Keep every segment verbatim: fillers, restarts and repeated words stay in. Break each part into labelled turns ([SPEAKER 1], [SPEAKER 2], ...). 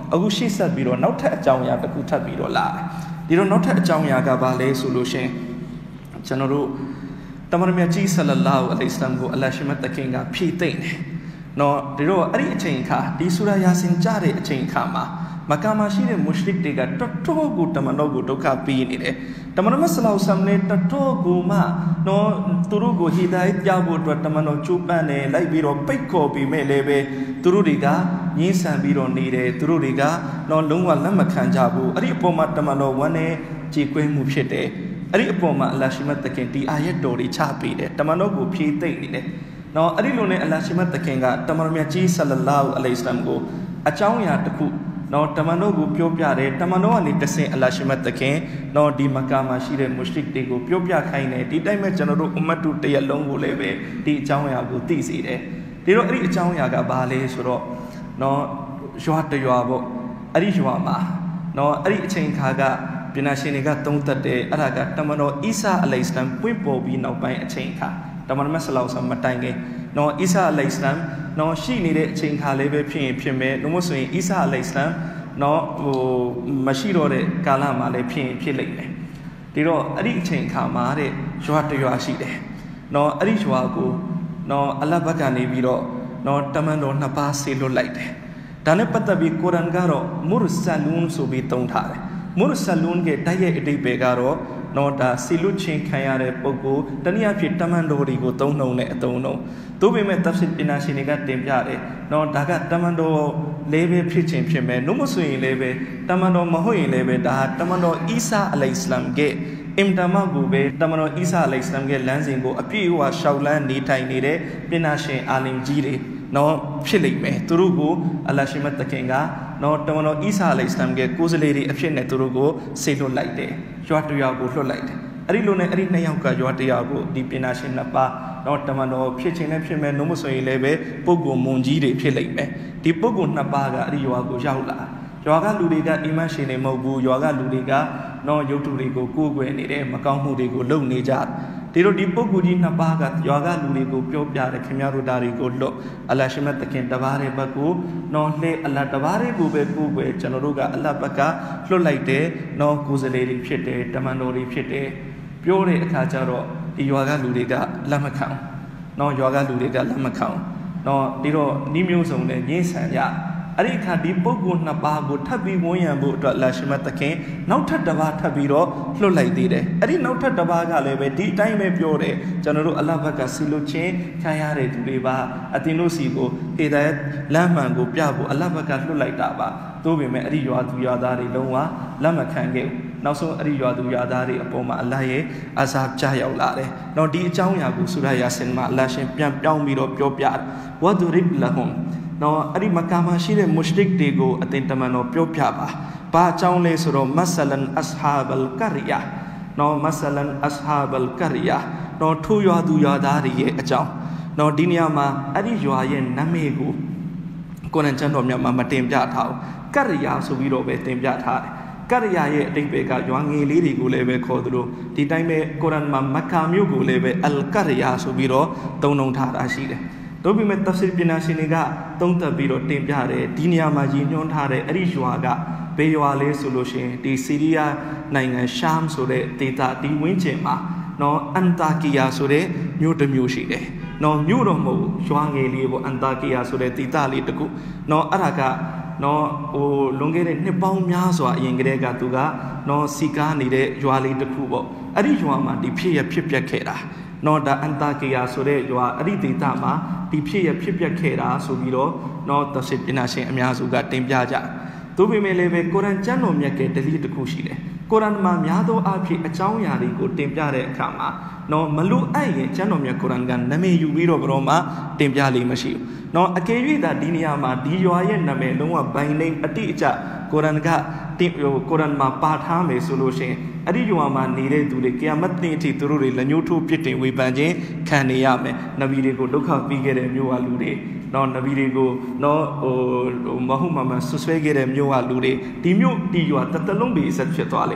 [SPEAKER 1] အခုရှေ့ဆက်ပြီးတော့နောက်ထပ်အကြောင်းအရာတစ်ခုထပ်ပြီးတော့လာတယ်ဒီတော့နောက်ထပ်အကြောင်းအရာကဘာလဲဆိုလို့ရှင်ကျွန်တော်တို့တမန်တော်မြတ်ကြီးဆလလာဟူအလိုင်ဟ်ဝါဆလမ်ကိုအလ္လာဟ်ရှိမတ်တခင်ကဖြည့်သိမ့်တယ်နော်ဒီတော့အဲ့ဒီအချိန်ခါဒီဆူရာယာဆင်ကြားတဲ့အချိန်ခါမှာမက္ကာမှာရှိတဲ့မုရှရစ်တွေကတော်တော်ကိုတမန်တော်ကိုဒုက္ခပေးနေတယ်တမန်တော်ဆလောဆမ်နဲ့တော်တော်ကိုမှနော်သူတို့ကိုဟီဒါယတ်ပြဖို့အတွက်တမန်တော်ကြိုးပမ်းတယ်လိုက်ပြီးတော့ပိတ်ခေါ်ပြီးမဲ့လည်းပဲသူတို့တွေကညှင်းဆန်ပြီးတော့နေတယ်သူတို့တွေကနော်လုံးဝလက်မခံကြဘူးအဲ့ဒီအပေါ်မှာတမန်တော်ဝမ်းနဲ့ကြေကွဲမှုဖြစ်တယ်အဲ့ဒီအပေါ်မှာအလ္လာဟ်ရှိမတ်တခင်ဒီအာယတ်တော်တွေချပေးတယ်တမန်တော်ကိုဖြည့်သိမ့်နေတယ်နော်အဲ့ဒီလိုနဲ့အလ္လာဟ်ရှိမတ်တခင်ကတမန်တော်မြတ်ကြီးဆလလာဟူအလိုင်ဟ်ဝါဆလမ်ကိုအကြောင်းအရာတစ်ခုနော်တမန်တော်ကိုပြောပြတယ်တမန်တော်ကနေတဆင့်အလ္လာဟ်ရှိမတ်တခင်နော်ဒီမက္ကာမှာရှိတဲ့မုရှရစ်တွေကိုပြောပြခိုင်းတယ်ဒီတိုင်းမဲ့ကျွန်တော်တို့အမတ်တုတရက်လုံးကိုလည်းပဲဒီအကြောင်းအရာကိုသိစေတယ်ဒီတော့အဲ့ဒီအကြောင်းအရာကဘာလဲဆိုတော့နော်ရွာတရွာပေါ့အဲ့ဒီရွာမှာနော်အဲ့ဒီအချိန်ခါကပညာရှင်တွေကသုံးသပ်တယ်အဲ့ဒါကတမန်တော်အီဆာအလိုင်ဟ်ဆလမ်ပွင့်ပေါ်ပြီးနောက်ပိုင်းအချိန်ခါတမန်တော်မြတ်ဆလောဆမ်မတိုင်ခင်နော်အီဆာအလိုင်ဟ်ဆလမ်နော်ရှိနေတဲ့အချိန်ခါလေးပဲဖြစ်ရင်ဖြစ်မယ်လို့မို့ဆိုရင်အီဆာအလိုင်ဟ်ဆလမ်နော်ဟိုမရှိတော့တဲ့ကာလမှာလည်းဖြစ်ရင်ဖြစ်လိမ့်မယ်ဒီတော့အဲ့ဒီအချိန်ခါမှာတဲ့ရွာတရွာရှိတယ်နော်အဲ့ဒီရွာကိုနော်အလ္လာဟ်ဘက်ကနေပြီးတော့နော်တမန်တော်နှစ်ပါးဆေလွတ်လိုက်တယ်ဒါနဲ့ပတ်သက်ပြီးကုရ်အာန်ကတော့မူရ်ဆလူန်ဆိုပြီးသုံးထားတယ်မူရ်ဆလူန်ကတိုက်ရဲ့အတိတ်ပဲကတော့နော်ဒါဆီလွတ်ချင်းခံရတဲ့ပုဂ္ဂိုလ်တနည်းအားဖြင့်တမန်တော်တွေကိုသုံးနှုံတဲ့အသုံးနှုံသို့ပေမဲ့တပ်စစ်ပညာရှင်တွေကတင်ပြတယ်နော်ဒါကတမန်တော်လေးပဲဖြစ်ချင်းဖြစ်မယ်နှုတ်မဆိုရင်လည်းပဲတမန်တော်မဟုတ်ရင်လည်းပဲဒါတမန်တော်အီဆာအလိုင်ဟ်ဆလမ်ကအင်တမကိုပဲတမန်တော်အီဆာအလိုင်ဟ်ဆလမ်ကလမ်းစဉ်ကိုအပြည့်အဝရှောက်လန်းနေထိုင်နေတဲ့ပညာရှင်အာလင်ကြီးတွေနော်ဖြစ်လိမ့်မယ်သူတို့ကိုအလ္လာဟ်ရှိမတ်တခင်ကနော်တမန်တော်အီဆာအလိုင်ဟ်ဆလမ်ကကိုယ်စားလှယ်တွေအဖြစ်နဲ့သူတို့ကိုဆေလွတ်လိုက်တယ်ရွာတရွာကိုလွတ်လိုက်တယ်အဲ့ဒီလိုနဲ့အဲ့ဒီနှစ်ယောက်ကရွာတရွာကိုဒီပညာရှင်နှစ်ပါးနော်တမန်တော်ဖြစ်ချင်းလည်းဖြစ်မယ်နှုတ်မဆိုရင်လည်းပဲပုဂ္ဂိုလ်မွန်ကြီးတွေဖြစ်လိမ့်မယ်ဒီပုဂ္ဂိုလ်နှစ်ပါးကအဲ့ဒီရွာကိုရောက်လာရွာကလူတွေကအီမန်ရှင်တွေမဟုတ်ဘူးရွာကလူတွေကနော်ရုပ်တုတွေကိုကိုးကွယ်နေတယ်မကောင်းမှုတွေကိုလုပ်နေကြဒီလိုဒီပုဂ္ဂိုလ်ကြီးနှစ်ပါးကရွာကလူတွေကိုပြောပြတယ်ခင်ဗျားတို့ဒါတွေကိုလွတ်အလ္လာဟ်ရှိမတ်တခင်တပါးတဲ့ဘက်ကိုနော်လှဲအလ္လာဟ်တပါးတဲ့ကိုပဲကိုးကွယ်ကျွန်တော်တို့ကအလ္လာဟ်ဘက်ကလွတ်လိုက်တယ်နော်ကိုယ်စလေတွေဖြစ်တယ်တမန်တော်တွေဖြစ်တယ်ပြောတဲ့အခါကျတော့ဒီရွာကလူတွေကလက်မခံနော်ရွာကလူတွေကလက်မခံနော်ဒီတော့နီးမျိုးစုံနဲ့ညှင်းဆန်ကြအဲ့ဒီအခါဒီပုဂ္ဂိုလ်နှစ်ပါးကိုထပ်ပြီးဝန်းရံဖို့အတွက်အလ္လာဟ်ရှိမတ်တခင်နောက်ထပ်တစ်ပါးထပ်ပြီးတော့လွတ်လိုက်သေးတယ်အဲ့ဒီနောက်ထပ်တစ်ပါးကလည်းပဲဒီအတိုင်းပဲပြောတယ်ကျွန်တော်တို့အလ္လာဟ်ဘက်ကဆီလို့ချင်းခံရတဲ့သူတွေပါအတင်တို့စီကိုဟေဒိုင်ယတ်လမ်းမှန်ကိုပြဖို့အလ္လာဟ်ဘက်ကလွတ်လိုက်တာပါသို့ပေမဲ့အဲ့ဒီရွာသူရွာသားတွေလုံးဝလက်မခံခဲ့ဘူးနောက်ဆုံးအဲ့ဒီရွာသူရွာသားတွေအပေါ်မှာအလ္လာဟ်ရဲ့အဇာပ်ကြားရောက်လာတယ်။နော်ဒီအကြောင်းအရာကိုဆူရာယာဆင်မှာအလ္လာဟ်ရှင်ပြန်ပြောင်းပြီးတော့ပြောပြတယ်။ဝဒရစ်လဟွမ်နော်အဲ့ဒီမက္ကာမှာရှိတဲ့မုရှရစ်တွေကိုအသင်တမန်တော်ပြောပြပါ။ဘာအကြောင်းလဲဆိုတော့မဆလန်အစ်ဟာဘလ်ကရီယာနော်မဆလန်အစ်ဟာဘလ်ကရီယာနော်ထိုရွာသူရွာသားတွေရဲ့အကြောင်းနော်ဒီနေရာမှာအဲ့ဒီရွာရဲ့နာမည်ကိုကိုရ်အာန်ကျမ်းတော်မြတ်မှာမတင်ပြထားဘူး။ကရီယာဆိုပြီးတော့ပဲတင်ပြထားတယ်။ကရယာရဲ့အတိတ်ပဲကရွာငယ်လေးတွေကိုလည်းပဲခေါ်သလိုဒီတိုင်းပဲကုရ်အာန်မှာမက္ကာမြို့ကိုလည်းပဲအလ်ကရယာဆိုပြီးတော့သုံးနှုန်းထားတာရှိတယ်။တို့ပေမဲ့တပ်စစ်ပညာရှင်တွေကသုံးသပ်ပြီးတော့တင်ပြတယ်ဒီနေရာမှာရည်ညွှန်းထားတဲ့အဲ့ဒီရွာကဘေးရွာလေးဆိုလို့ရှိရင်ဒီဆီးရီးယားနိုင်ငံရှာမ်ဆိုတဲ့ဒေသဒီဝင်းကျင်မှာနော်အန်တာကီယာဆိုတဲ့မြို့တစ်မြို့ရှိတယ်။နော်မြို့တော့မဟုတ်ရွာငယ်လေးပေါ့အန်တာကီယာဆိုတဲ့ဒေသလေးတစ်ခုနော်အဲ့ဒါကနော်ဟိုလွန်ခဲ့တဲ့နှစ်ပေါင်းများစွာအရင်ကတည်းကသူကနော်စီကားနေတဲ့ရွာလေးတစ်ခုပေါ့အဲ့ဒီရွာမှာဒီဖြစ်ရဖြစ်ပျက်ခဲ့တာနော်ဒါအန်တာကီယာဆိုတဲ့ရွာအဲ့ဒီဒေသမှာဒီဖြစ်ရဖြစ်ပျက်ခဲ့တာဆိုပြီးတော့နော်သစစ်ပညာရှင်အများစုကတင်ပြကြသို့ပေမဲ့လည်းပဲကုရ်အာန်ကျမ်းတော်မြတ်ကဒလီတစ်ခုရှိတယ်ကုရ်အာန်မှာများသောအားဖြင့်အကြောင်းအရာတွေကိုတင်ပြတဲ့အခါမှာနော်မလို့အဲ့ရင်ကျမ်းတော်မြတ်ကုရ်အာန်ကနာမည်ယူပြီးတော့ဘရောမှာတင်ပြလိမ့်မရှိဘူးနော်အကယ်၍သာဒီနေရာမှာဒီရွာရဲ့နာမည်လုံးဝဘိုင်လိမ့်အတိအကျကုရ်အာန်ကတင်ဟိုကုရ်အာန်မှာပါထားမယ်ဆိုလို့ရှိရင်အဲ့ဒီရွာမှာနေတဲ့သူတွေကီယာမတ်နေ့အထိသူတို့တွေလက်ညှိုးထိုးပြစ်တင်ဝေဖန်ခြင်းခံနေရမယ်နဗီတွေကိုဒုက္ခပေးခဲ့တဲ့မြို့ဝလူတွေနော်နဗီတွေကိုနော်ဟိုမဟုတ်မှမဆွဆွဲခဲ့တဲ့မြို့ဝလူတွေဒီမြို့ဒီရွာတတလုံးပဲအဆက်ဖြစ်သွားလိမ့်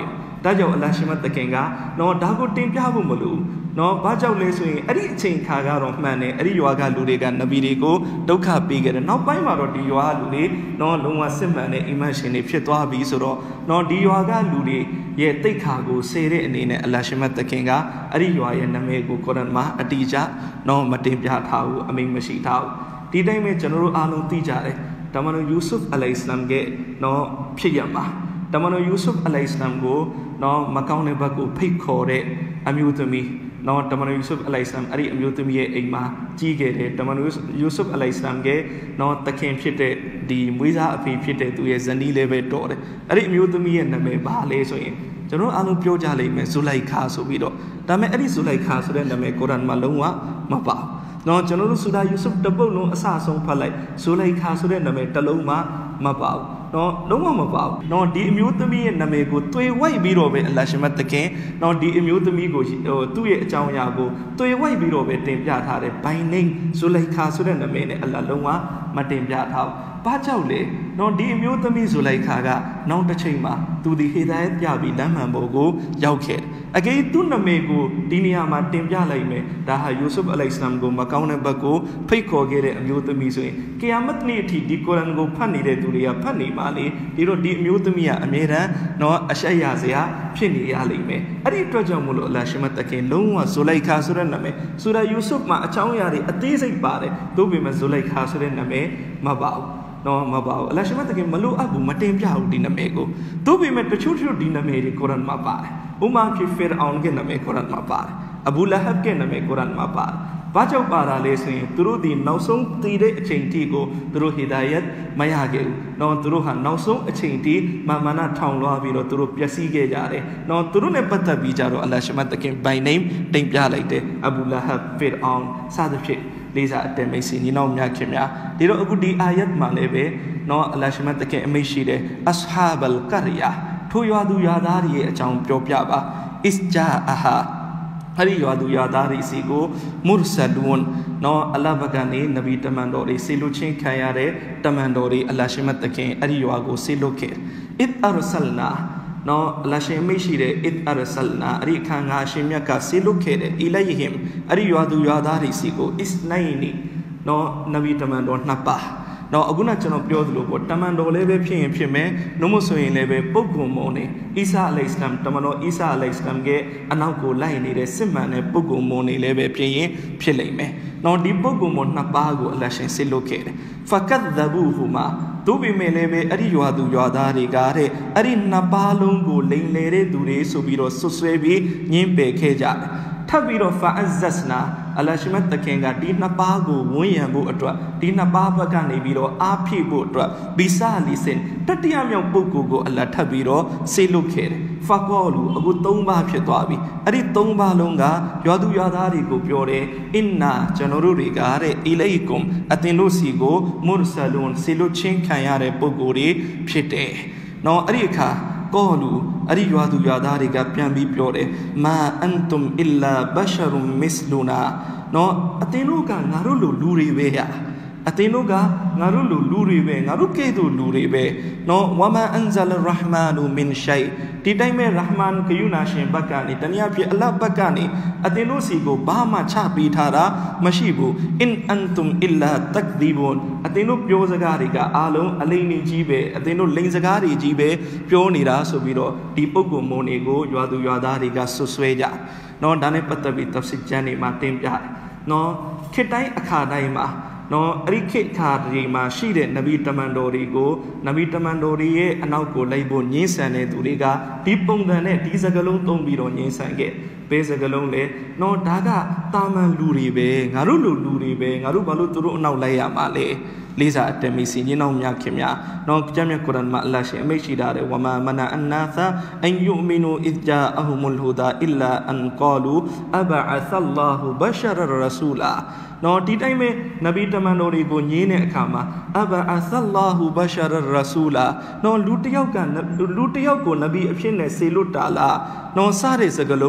[SPEAKER 1] ဒါကြောင့်အလ္လာဟ်ရှင်မတ်တခင်ကနော်ဒါကိုတင်ပြဖို့မလို့နော်ဘာကြောင့်လဲဆိုရင်အဲ့ဒီအချိန်ခါကတော့မှန်တယ်အဲ့ဒီရွာကလူတွေကနဗီတွေကိုဒုက္ခပေးခဲ့တယ်နောက်ပိုင်းမှာတော့ဒီရွာလူတွေနော်လုံးဝစစ်မှန်တဲ့အီမန်ရှင်တွေဖြစ်သွားပြီဆိုတော့နော်ဒီရွာကလူတွေရဲ့တိတ်ခါကိုစေတဲ့အနေနဲ့အလ္လာဟ်ရှင်မတ်တခင်ကအဲ့ဒီရွာရဲ့နာမည်ကိုကုရ်အာန်မှာအတိအကျနော်မတင်ပြထားဘူးအမိန့်မရှိထားဘူးဒီတိုင်းပဲကျွန်တော်တို့အားလုံးသိကြတယ်တမန်တော်ယူဆုဖ်အလိုင်စလမ်ကနော်ဖြစ်ရမှာတမန်တော်ယူဆုဖ်အလိုင်စလမ်ကိုနော်မကောင်းတဲ့ဘက်ကိုဖိတ်ခေါ်တဲ့အမျိုးသမီးနော်တမန်တော်ယူဆုဖ်အလိုင်စလမ်အဲ့ဒီအမျိုးသမီးရဲ့အိမ်မှာကြီးခဲ့တယ်တမန်တော်ယူဆုဖ်အလိုင်စလမ်ကနော်တခင်ဖြစ်တဲ့ဒီမွေးစားအဖေဖြစ်တဲ့သူရဲ့ဇနီးလေးပဲတော်တယ်အဲ့ဒီအမျိုးသမီးရဲ့နာမည်ဘာလဲဆိုရင်ကျွန်တော်အားလုံးပြောကြလိမ့်မယ်ဇူလိုက်ခါဆိုပြီးတော့ဒါပေမဲ့အဲ့ဒီဇူလိုက်ခါဆိုတဲ့နာမည်ကုရ်အာန်မှာလုံးဝမပါနော်ကျွန်တော်တို့ဆူရာယူဆုဖ်တပုတ်လုံးအစဆုံးဖတ်လိုက်ဇူလိုက်ခါဆိုတဲ့နာမည်တစ်လုံးမှမပါဘူးနော်လုံးဝမပါဘူးနော်ဒီအမျိုးသမီးရဲ့နာမည်ကိုတွေ့ဝိုက်ပြီးတော့ပဲအလ္လာဟ်ရှင်မတ်တခင်နော်ဒီအမျိုးသမီးကိုဟိုသူ့ရဲ့အကြောင်းအရာကိုတွေ့ဝိုက်ပြီးတော့ပဲတင်ပြထားတယ်ဘိုင်နိမ့်ဇူလိုက်ခါဆိုတဲ့နာမည်နဲ့အလ္လာဟ်လုံးဝမတင်ပြထားဘူးဘာကြောင့်လဲနော်ဒီအမျိုးသမီးဇူလိုက်ခါကနောက်တစ်ချိန်မှာသူဒီဟီဒါယတ်ပြပြီးလမ်းမှန်ပေါ်ကိုရောက်ခဲ့အကေသူ့နာမည်ကိုဒီနေရာမှာတင်ပြလိုက်မယ်ဒါဟာယူဆုဖ်အလိုင်စလမ်ကိုမကောင်းတဲ့ဘက်ကိုဖိတ်ခေါ်ခဲ့တဲ့အမျိုးသမီးဆိုရင်ကီယာမတ်နေ့အထိဒီကုရ်အာန်ကိုဖတ်နေတဲ့သူတွေကဖတ်နေပါလေဒီတော့ဒီအမျိုးသမီးကအမြဲတမ်းနော်အရှက်ရစရာဖြစ်နေရလိမ့်မယ်အဲ့ဒီအတွက်ကြောင့်မို့လို့အလ္လာဟ်ရှင်မတ်တခင်လုံးဝဇူလိုက်ခါဆိုတဲ့နာမည်ဆူရာယူဆုဖ်မှာအချောင်းအရာတွေအသေးစိတ်ပါတယ်သို့ပေမဲ့ဇူလိုက်ခါဆိုတဲ့နာမည်မပါဘူးနော်မပါဘူးအလ္လာဟ်ရှင်မတ်တခင်မလို့အပ်ဘူးမတင်ပြဘူးဒီနာမည်ကိုသို့ပေမဲ့တချို့တချို့ဒီနာမည်တွေကုရ်အာန်မှာပါတယ်ဥမာဖြစ်ဖီရ်အောင်ကနာမည်ကုရ်အာန်မှာပါတယ်အဘူလဟဘ်ကနာမည်ကုရ်အာန်မှာပါတယ်ဘာကြောင့်ပါတာလဲဆိုရင်သူတို့ဒီနောက်ဆုံးတည်တဲ့အချိန်ထိကိုသူတို့ဟီဒါယတ်မရခဲ့ဘူးနော်သူတို့ဟာနောက်ဆုံးအချိန်ထိမာမနာထောင်လွှားပြီးတော့သူတို့ပျက်စီးခဲ့ကြတယ်နော်သူတို့နဲ့ပတ်သက်ပြီးကြတော့အလ္လာဟ်ရှင်မတ်တခင်ဘိုင်နိမ့်တင်ပြလိုက်တယ်အဘူလဟဘ်ဖီရ်အောင်စသဖြင့်လေးစားအတဲမိတ်ဆွေညီနောင်များခင်များဒီတော့အခုဒီအာယတ်မှာလည်းပဲနော်အလ္လာဟ်ရှင်မတ်တခင်အမိန့်ရှိတယ်အစ်ဟာဘ်လ်ကရယာထိုရွာသူရွာသားတွေရဲ့အကြောင်းပြောပြပါအစ်ဂျာအဟာအဲ့ဒီရွာသူရွာသားတွေစီကိုမုရဆလူန်နော်အလ္လာဟ်ဘက်ကနေနဗီတမန်တော်တွေဆေလွတ်ချင်းခံရတဲ့တမန်တော်တွေအလ္လာဟ်ရှင်မတ်တခင်အဲ့ဒီရွာကိုဆေလွတ်ခဲ့အစ်အာရဆလ်နာနော်အလ္လာဟ်ရှင်မိတ်ရှိတဲ့အစ်အာရဆလ်နာအဲ့ဒီခံငါရှင်မြတ်ကဆေလွတ်ခဲ့တဲ့အီလိုင်ဟင်အဲ့ဒီရွာသူရွာသားတွေစီကိုအစ်နိုင်းနီနော်နဗီတမန်တော်နှစ်ပါးနော်အခုနကျွန်တော်ပြောသလိုပေါ့တမန်တော်လည်းပဲဖြစ်ရင်ဖြစ်မယ်နှုတ်မဆိုရင်လည်းပဲပုဂ္ဂိုလ်မောနေအီဆာအလိုင်စလမ်တမန်တော်အီဆာအလိုင်စလမ်ကအနောက်ကိုလိုက်နေတဲ့စစ်မှန်တဲ့ပုဂ္ဂိုလ်မောနေလည်းပဲဖြစ်ရင်ဖြစ်လိမ့်မယ်နော်ဒီပုဂ္ဂိုလ်မောနှစ်ပါးကိုအလ္လာဟ်ရှင်ဆစ်လို့ခဲ့တယ်ဖကတ်ဒဘူဟူမာတို့ပေမဲ့လည်းပဲအဲ့ဒီရွာသူရွာသားတွေကတဲ့အဲ့ဒီနှစ်ပါးလုံးကိုလိမ်လည်တဲ့သူတွေဆိုပြီးတော့ဆွဆွဲပြီးညှင်းပယ်ခဲ့ကြတယ်ထပ်ပြီးတော့ဖာအဇ္ဇနာအလ္လာဟ်ရှင်မတ်တခင်ကဒီနှစ်ပါးကိုဝန်းရံဖို့အတွက်ဒီနှစ်ပါးဘက်ကနေပြီးတော့အားဖြည့်ဖို့အတွက်ဘီဆာလီစင်တတိယမြောက်ပုဂ္ဂိုလ်ကိုအလ္လာဟ်ထပ်ပြီးတော့ဆေးလုပ်ခဲ့တယ်ဖကောလူအခုသုံးပါးဖြစ်သွားပြီအဲ့ဒီသုံးပါးလုံးကရွာသူရွာသားတွေကိုပြောတယ်အင်နာကျွန်တော်တို့တွေကတဲ့အီလိုင်ကွမ်အတင်တို့စီကိုမုရဆလွန်ဆေးလုပ်ချင်းခံရတဲ့ပုဂ္ဂိုလ်တွေဖြစ်တယ်နော်အဲ့ဒီအခါကောလူအဲ့ဒီရွာသူရွာသားတွေကပြန်ပြီးပြောတယ်မာအန်တုမ်အီလာဘရှရုမ်မစ်လူနာနော်အတင်တို့ကငါတို့လိုလူတွေပဲရအတင်တို့ကငါတို့လိုလူတွေပဲငါတို့ကဲ့သို့လူတွေပဲနော်ဝါမာအန်ဇလ်ရဟ်မာနူမင်ရှိုင်ဒီတိုင်းမဲ့ရဟ်မန်ဂယုနာရှင်ဘက်ကနေတနည်းအားဖြင့်အလ္လာဟ်ဘက်ကနေအတင်တို့စီကိုဘာမှချပေးထားတာမရှိဘူးအင်အန်တုမ်အီလာတက်ဒီဘွန်အတင်တို့ပြောစကားတွေကအားလုံးအလိမ့်နေကြီးပဲအတင်တို့လိန်စကားတွေကြီးပဲပြောနေတာဆိုပြီးတော့ဒီပုဂ္ဂိုလ်မုံတွေကိုရွာသူရွာသားတွေကဆွဆွဲကြနော်ဒါနဲ့ပတ်သက်ပြီးတဖ်ဆီကျမ်းတွေမှာတင်ပြတယ်နော်ခေတ်တိုင်းအခါတိုင်းမှာနော်အဲ့ဒီခေတ်ခါတွေမှာရှိတဲ့နဗီတမန်တော်တွေကိုနဗီတမန်တော်တွေရဲ့အနောက်ကိုလိုက်ဖို့ညှင်းဆန်တဲ့သူတွေကဒီပုံစံနဲ့ဒီစကလုံးသုံးပြီးတော့ညှင်းဆန်ခဲ့ဘယ်စကလုံးလဲနော်ဒါကတာမန်လူတွေပဲငါတို့လူလူတွေပဲငါတို့ဘာလို့သူတို့အနောက်လိုက်ရမှာလဲလေးစားအတမီစီညင်းအောင်များခင်များနော်ကျမ်းမြတ်ကုရ်အာန်မှာအလ္လာဟ်ရှင်အမိန့်ရှိတာတယ်ဝမာမနာအန်နာသာအန်ယူမီနူအစ်ဂျာအဟူမလ်ဟူဒါအီလာအန်ကာလူအဘအသလ္လာဟူဘရှရရဆူလာနော်ဒီတိုင်းပဲနဗီတမန်တော်တွေကိုညင်းတဲ့အခါမှာအဘအသလ္လာဟူဘရှရရဆူလာနော်လူတယောက်ကလူတယောက်ကိုနဗီအဖြစ်နဲ့ဆေလွတ်တာလားနော်စတဲ့စကလုံးတွေနဲ့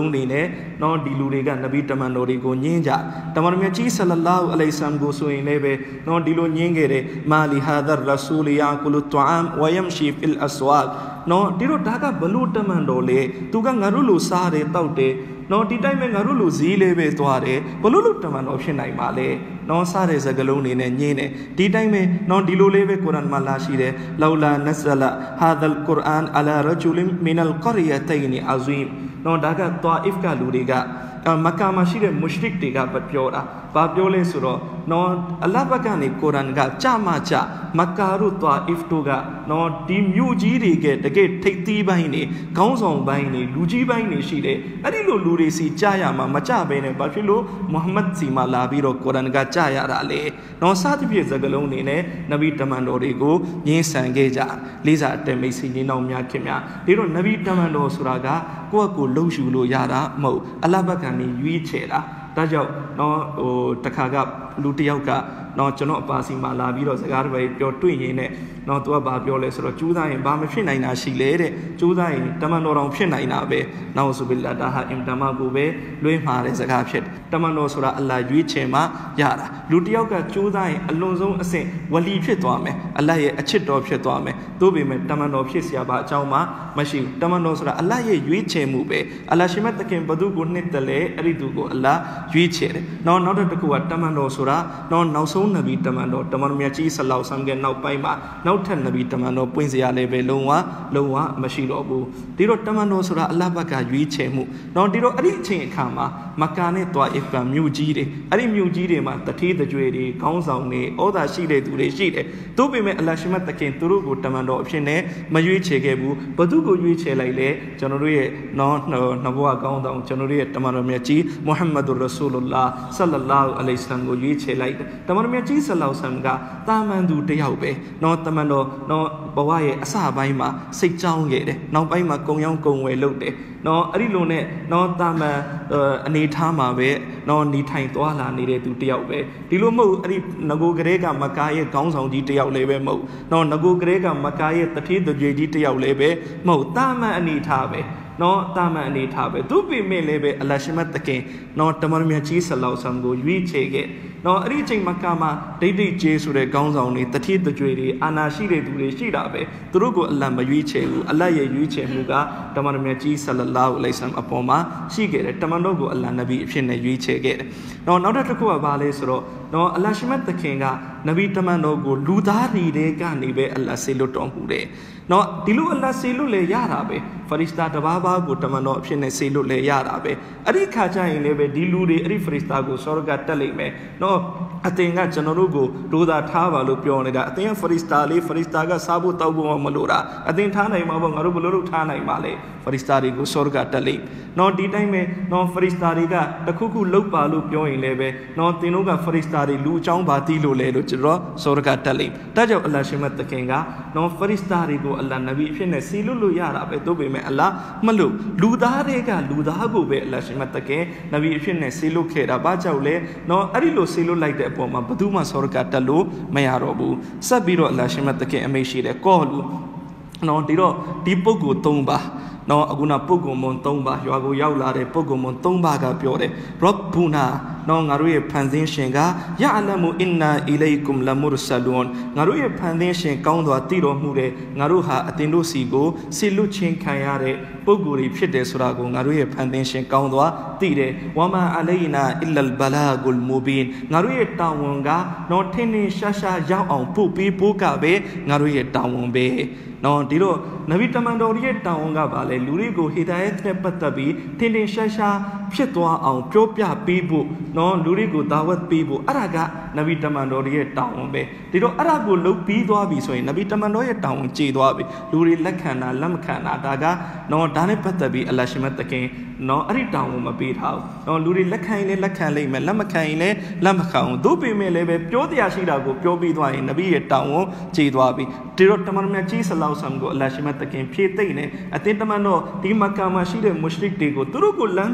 [SPEAKER 1] နော်ဒီလူတွေကနဗီတမန်တော်တွေကိုညင်းကြတမန်တော်မြတ်ကြီးဆလလာဟူအလိုင်ဆမ်ကိုဆိုရင်လည်းပဲနော်ဒီလိုညင်းခဲ့တယ်မာလီဟာဒါရဆူလီယာကူလူတူအမ်ဝယမ်ရှီဖီလ်အဆွာဒ်နော်ဒီတော့ဒါကဘလို့တမန်တော်လေသူကငါတို့လိုစားတယ်တောက်တယ်နော်ဒီတိုင်းပဲငါတို့လိုဈေးလေးပဲသွားတယ်ဘလို့လို့တမန်တော်ဖြစ်နိုင်ပါလဲနော်စားတဲ့စကားလုံးတွေနဲ့ညင်းတယ်ဒီတိုင်းပဲနော်ဒီလိုလေးပဲကုရ်အာန်မှာလာရှိတယ်လောလာနဇလဟာဒလ်ကုရ်အာန်အလာရဂျူလင်မင်အလ်ကရယတိုင်နီအဇီမ်နော်ဒါကတွာအစ်ကလူတွေကမက္ကာမှာရှိတဲ့မုရှရစ်တွေကပြောတာဘာပြောလဲဆိုတော့နော်အလ္လာဟ်ဘက်ကနေကုရ်အာန်ကကြမကြမက္ကာတို့တွာအစ်တို့ကနော်ဒီမြို့ကြီးတွေကတကယ်ထိပ်သီးပိုင်းနေခေါင်းဆောင်ပိုင်းနေလူကြီးပိုင်းနေရှိတယ်အဲ့ဒီလိုလူတွေစီကြားရမှာမကြဘဲနဲ့ဘာဖြစ်လို့မုဟမ္မဒ်စီမှာလာပြီးတော့ကုရ်အာန်ကကြားရတာလေနော်စသဖြင့်စကားလုံးတွေနဲ့နဗီတမန်တော်တွေကိုညှင်းဆန်ခဲ့ကြလေးစားအတမိတ်စီကြီးနောက်များခင်များဒီတော့နဗီတမန်တော်ဆိုတာကကိုယ့်အကိုလှုပ်ရှူလို့ရတာမဟုတ်အလ္လာဟ်ဘက်ကနေရွေးချယ်တာဒါကြောင့်နော်ဟိုတခါကလူတယောက်ကနော်ကျွန်တော်အပါစီမှာလာပြီးတော့စကားတစ်ပဲပြောတွေ့ရင်နဲ့နော်သူကဘာပြောလဲဆိုတော့ကျူးသားရင်ဘာမဖြစ်နိုင်တာရှိလဲတဲ့ကျူးသားရင်တမန်တော်တော်ဖြစ်နိုင်တာပဲနောက်ဆိုပြီးလာဒါဟာအင်တမကိုပဲလွှဲမှာတဲ့စကားဖြစ်တမန်တော်ဆိုတာအလ္လာဟ်ရွေးချယ်မှရတာလူတယောက်ကကျူးသားရင်အလွန်ဆုံးအဆင့်ဝလီဖြစ်သွားမယ်အလ္လာဟ်ရဲ့အချစ်တော်ဖြစ်သွားမယ်သို့ပေမဲ့တမန်တော်ဖြစ်เสียပါအကြောင်းမှမရှိဘူးတမန်တော်ဆိုတာအလ္လာဟ်ရဲ့ရွေးချယ်မှုပဲအလ္လာဟ်ရှိမတ်တခင်ဘသူကိုနှစ်တလဲအဲ့ဒီသူကိုအလ္လာဟ်ရွေးချယ်တယ်နော်နောက်တစ်ခုကတမန်တော်ဆိုတာနော်နောက်ဆုံးနဗီတမန်တော်တမန်တော်မြတ်ကြီးဆလောလ္လဟ်အလိုင်းဝါဆလမ်ကနောက်ပိုင်းမှာနောက်ထပ်နဗီတမန်တော်ပွင့်စရာလည်းပဲလုံးဝလုံးဝမရှိတော့ဘူးဒီတော့တမန်တော်ဆိုတာအလ္လာဟ်ဘက်ကရွေးချယ်မှုနော်ဒီတော့အဲ့ဒီအချိန်အခါမှာမက္ကာနဲ့တွာအစ်ကမြို့ကြီးတွေအဲ့ဒီမြို့ကြီးတွေမှာတတိတကြွေတွေခေါင်းဆောင်တွေဩဇာရှိတဲ့သူတွေရှိတယ်သို့ပေမဲ့အလ္လာဟ်ရှိမတ်တခင်သူတို့ကိုတမန်တော်အဖြစ်နဲ့မရွေးချယ်ခဲ့ဘူးဘသူကိုရွေးချယ်လိုက်လဲကျွန်တော်တို့ရဲ့နော်နဘဝကောင်းဆောင်ကျွန်တော်တို့ရဲ့တမန်တော်မြတ်ကြီးမုဟမ္မဒ်ရဆူလလာဆလလာဟူအလိုင်ဝါဆလမ်ကိုရွေးချယ်လိုက်တယ်တမန်တော်မြတ်ကြီးဆလောလ္လဟ်အလိုင်းဝါဆလမ်ကတာမန်သူတယောက်ပဲနော်တမန်တော်နော်ဘဝရဲ့အစပိုင်းမှာစိတ်ကြောင်းခဲ့တယ်နောက်ပိုင်းမှာကုံရောင်းကုံဝယ်လုပ်တယ်နော်အဲ့ဒီလိုနဲ့နော်တာမန်အနေထားမှာပဲနော်နေထိုင်သွားလာနေတဲ့သူတယောက်ပဲဒီလိုမဟုတ်အဲ့ဒီငကိုကလေးကမကာရဲ့ခေါင်းဆောင်ကြီးတယောက်လည်းပဲမဟုတ်နော်ငကိုကလေးကမကာရဲ့တတိတကြွေကြီးတယောက်လည်းပဲမဟုတ်တာမန်အနေထားပဲနော်တာမန်အနေထားပဲသူပြင်မဲ့လည်းပဲအလ္လာဟ်ရှိမတ်တခင်နော်တမန်တော်မြတ်ကြီးဆလောလ္လဟ်အလိုင်းဝါဆလမ်ကိုရွေးချယ်ခဲ့နော်အဲ့ဒီအချိန်မကာမှာဒိတ်ဒိတ်ကျေးဆိုတဲ့ခေါင်းဆောင်တွေတတိတကြွေတွေအာနာရှိတဲ့သူတွေရှိတာပဲသူတို့ကိုအလ္လာဟ်မရွေးချယ်ဘူးအလ္လာဟ်ရဲ့ရွေးချယ်မှုကတမန်တော်မြတ်ကြီးဆလလာဟူအလိုင်ဝါဆလမ်အပေါ်မှာရှိခဲ့တယ်တမန်တော်ကိုအလ္လာဟ်နဗီအဖြစ်နဲ့ရွေးချယ်ခဲ့တယ်နော်နောက်တစ်ခုကဘာလဲဆိုတော့နော်အလ္လာဟ်ရှိမတ်တခင်ကနဗီတမန်တော်ကိုလူသားတွေထဲကနေပဲအလ္လာဟ်ဆေလွတ်တော်မူတယ်နော်ဒီလိုအလ္လာဟ်ဆေလွတ်လေရတာပဲဖရစ်တာတဘာဘာကိုတမန်တော်အဖြစ်နဲ့ဆေလွတ်လေရတာပဲအဲ့ဒီခါကျရင်လည်းပဲဒီလူတွေအဲ့ဒီဖရစ်တာကိုဆောရကတက်လိမ့်မယ်နော်အသင်ကကျွန်တော်တို့ကိုဒိုးသာထားပါလို့ပြောနေတာအသင်ကဖရစ်တာလေးဖရစ်တာကစားဖို့တောက်ဖို့မလိုတာအသင်ထားနိုင်မှာပေါ့ငါတို့ဘယ်လိုလုပ်ထားနိုင်ပါလဲဖရစ်တာတွေကိုဆောရကတက်လိမ့်နော်ဒီတိုင်းပဲနော်ဖရစ်တာတွေကတခုခုလုတ်ပါလို့ပြောရင်လည်းပဲနော်သင်တို့ကဖရစ်တာတွေလူအကြောင်းပါသိလို့လဲလို့ကျွန်တော်ဆောရကတက်လိမ့်ဒါကြောင့်အလ္လာဟ်ရှိမတ်တခင်ကနော်ဖရစ်တာတွေကိုအလ္လာဟ်နဗီအဖြစ်နဲ့စီလွတ်လို့ရတာပဲသို့ပေမဲ့အလ္လာဟ်မလို့လူသားတွေကလူသားကိုပဲအလ္လာဟ်ရှိမတ်တခင်နဗီအဖြစ်နဲ့စီလွတ်ခဲ့တာဘာကြောင့်လဲနော်အဲ့ဒီလိုစီလွတ်လိုက်တဲ့အပေါ်မှာဘယ်သူမှဆောရကတက်လို့မရတော့ဘူးဆက်ပြီးတော့အလ္လာဟ်ရှိမတ်တခင်အမိန့်ရှိတယ်ကောလူနော်ဒီတော့ဒီပုဂ္ဂိုလ်သုံးပါနော်အခုနပုဂ္ဂိုလ်မွန်သုံးပါရွာကိုရောက်လာတဲ့ပုဂ္ဂိုလ်မွန်သုံးပါကပြောတယ်ရော့ဘူနာနော်ငါတို့ရဲ့ဖန်ဆင်းရှင်ကယာအလမူအင်နာအီလိုင်ကွမ်လမူရဆလွန်ငါတို့ရဲ့ဖန်ဆင်းရှင်ကောင်းစွာတည်တော်မူတဲ့ငါတို့ဟာအသင်တို့စီကိုဆီလွတ်ချင်းခံရတဲ့ပုဂ္ဂိုလ်တွေဖြစ်တယ်ဆိုတာကိုငါတို့ရဲ့ဖန်ဆင်းရှင်ကောင်းစွာတည်တယ်ဝါမာအလိုင်နာအီလလ်ဘလာဂုလ်မူဘင်ငါတို့ရဲ့တာဝန်ကနော်ထင်းထင်းရှားရှားရောက်အောင်ပို့ပြီးပို့ကပဲငါတို့ရဲ့တာဝန်ပဲနော်ဒီတော့နဗီတမန်တော်ရဲ့တာဝန်ကပါလေလူတွေကိုဟီဒါယတ်နဲ့ပတ်သက်ပြီးထင်ထင်ရှားရှားဖြစ်သွားအောင်ပြောပြပေးဖို့နော်လူတွေကိုဒါဝတ်ပေးဖို့အဲ့ဒါကနဗီတမန်တော်ရဲ့တာဝန်ပဲဒီတော့အဲ့ဒါကိုလုပ်ပြီးသွားပြီဆိုရင်နဗီတမန်တော်ရဲ့တာဝန်ကျေသွားပြီလူတွေလက်ခံတာလက်မခံတာဒါကနော်ဒါနဲ့ပတ်သက်ပြီးအလ္လာဟ်ရှိမတ်တခင်နော်အဲ့ဒီတာဝန်မပေးထားဘူးနော်လူတွေလက်ခံရင်လည်းလက်ခံလိမ့်မယ်လက်မခံရင်လည်းလက်မခံဘူးသို့ပေမဲ့လည်းပဲပြောတရားရှိတာကိုပြောပြီးသွားရင်နဗီရဲ့တာဝန်ကျေသွားပြီဒီတော့တမန်တော်မြတ်ကြီးဆလောလ္လဟ်အလိုင်းဝါဆလမ်ကိုအလ္လာဟ်ရှိမတ်တခင်ဖြည့်သိမ့်နေအသင်တမန်တော်ဒီမက္ကာမှာရှိတဲ့မုရှရစ်တွေကိုသူတို့ကိုလမ်းမှန်ပြပ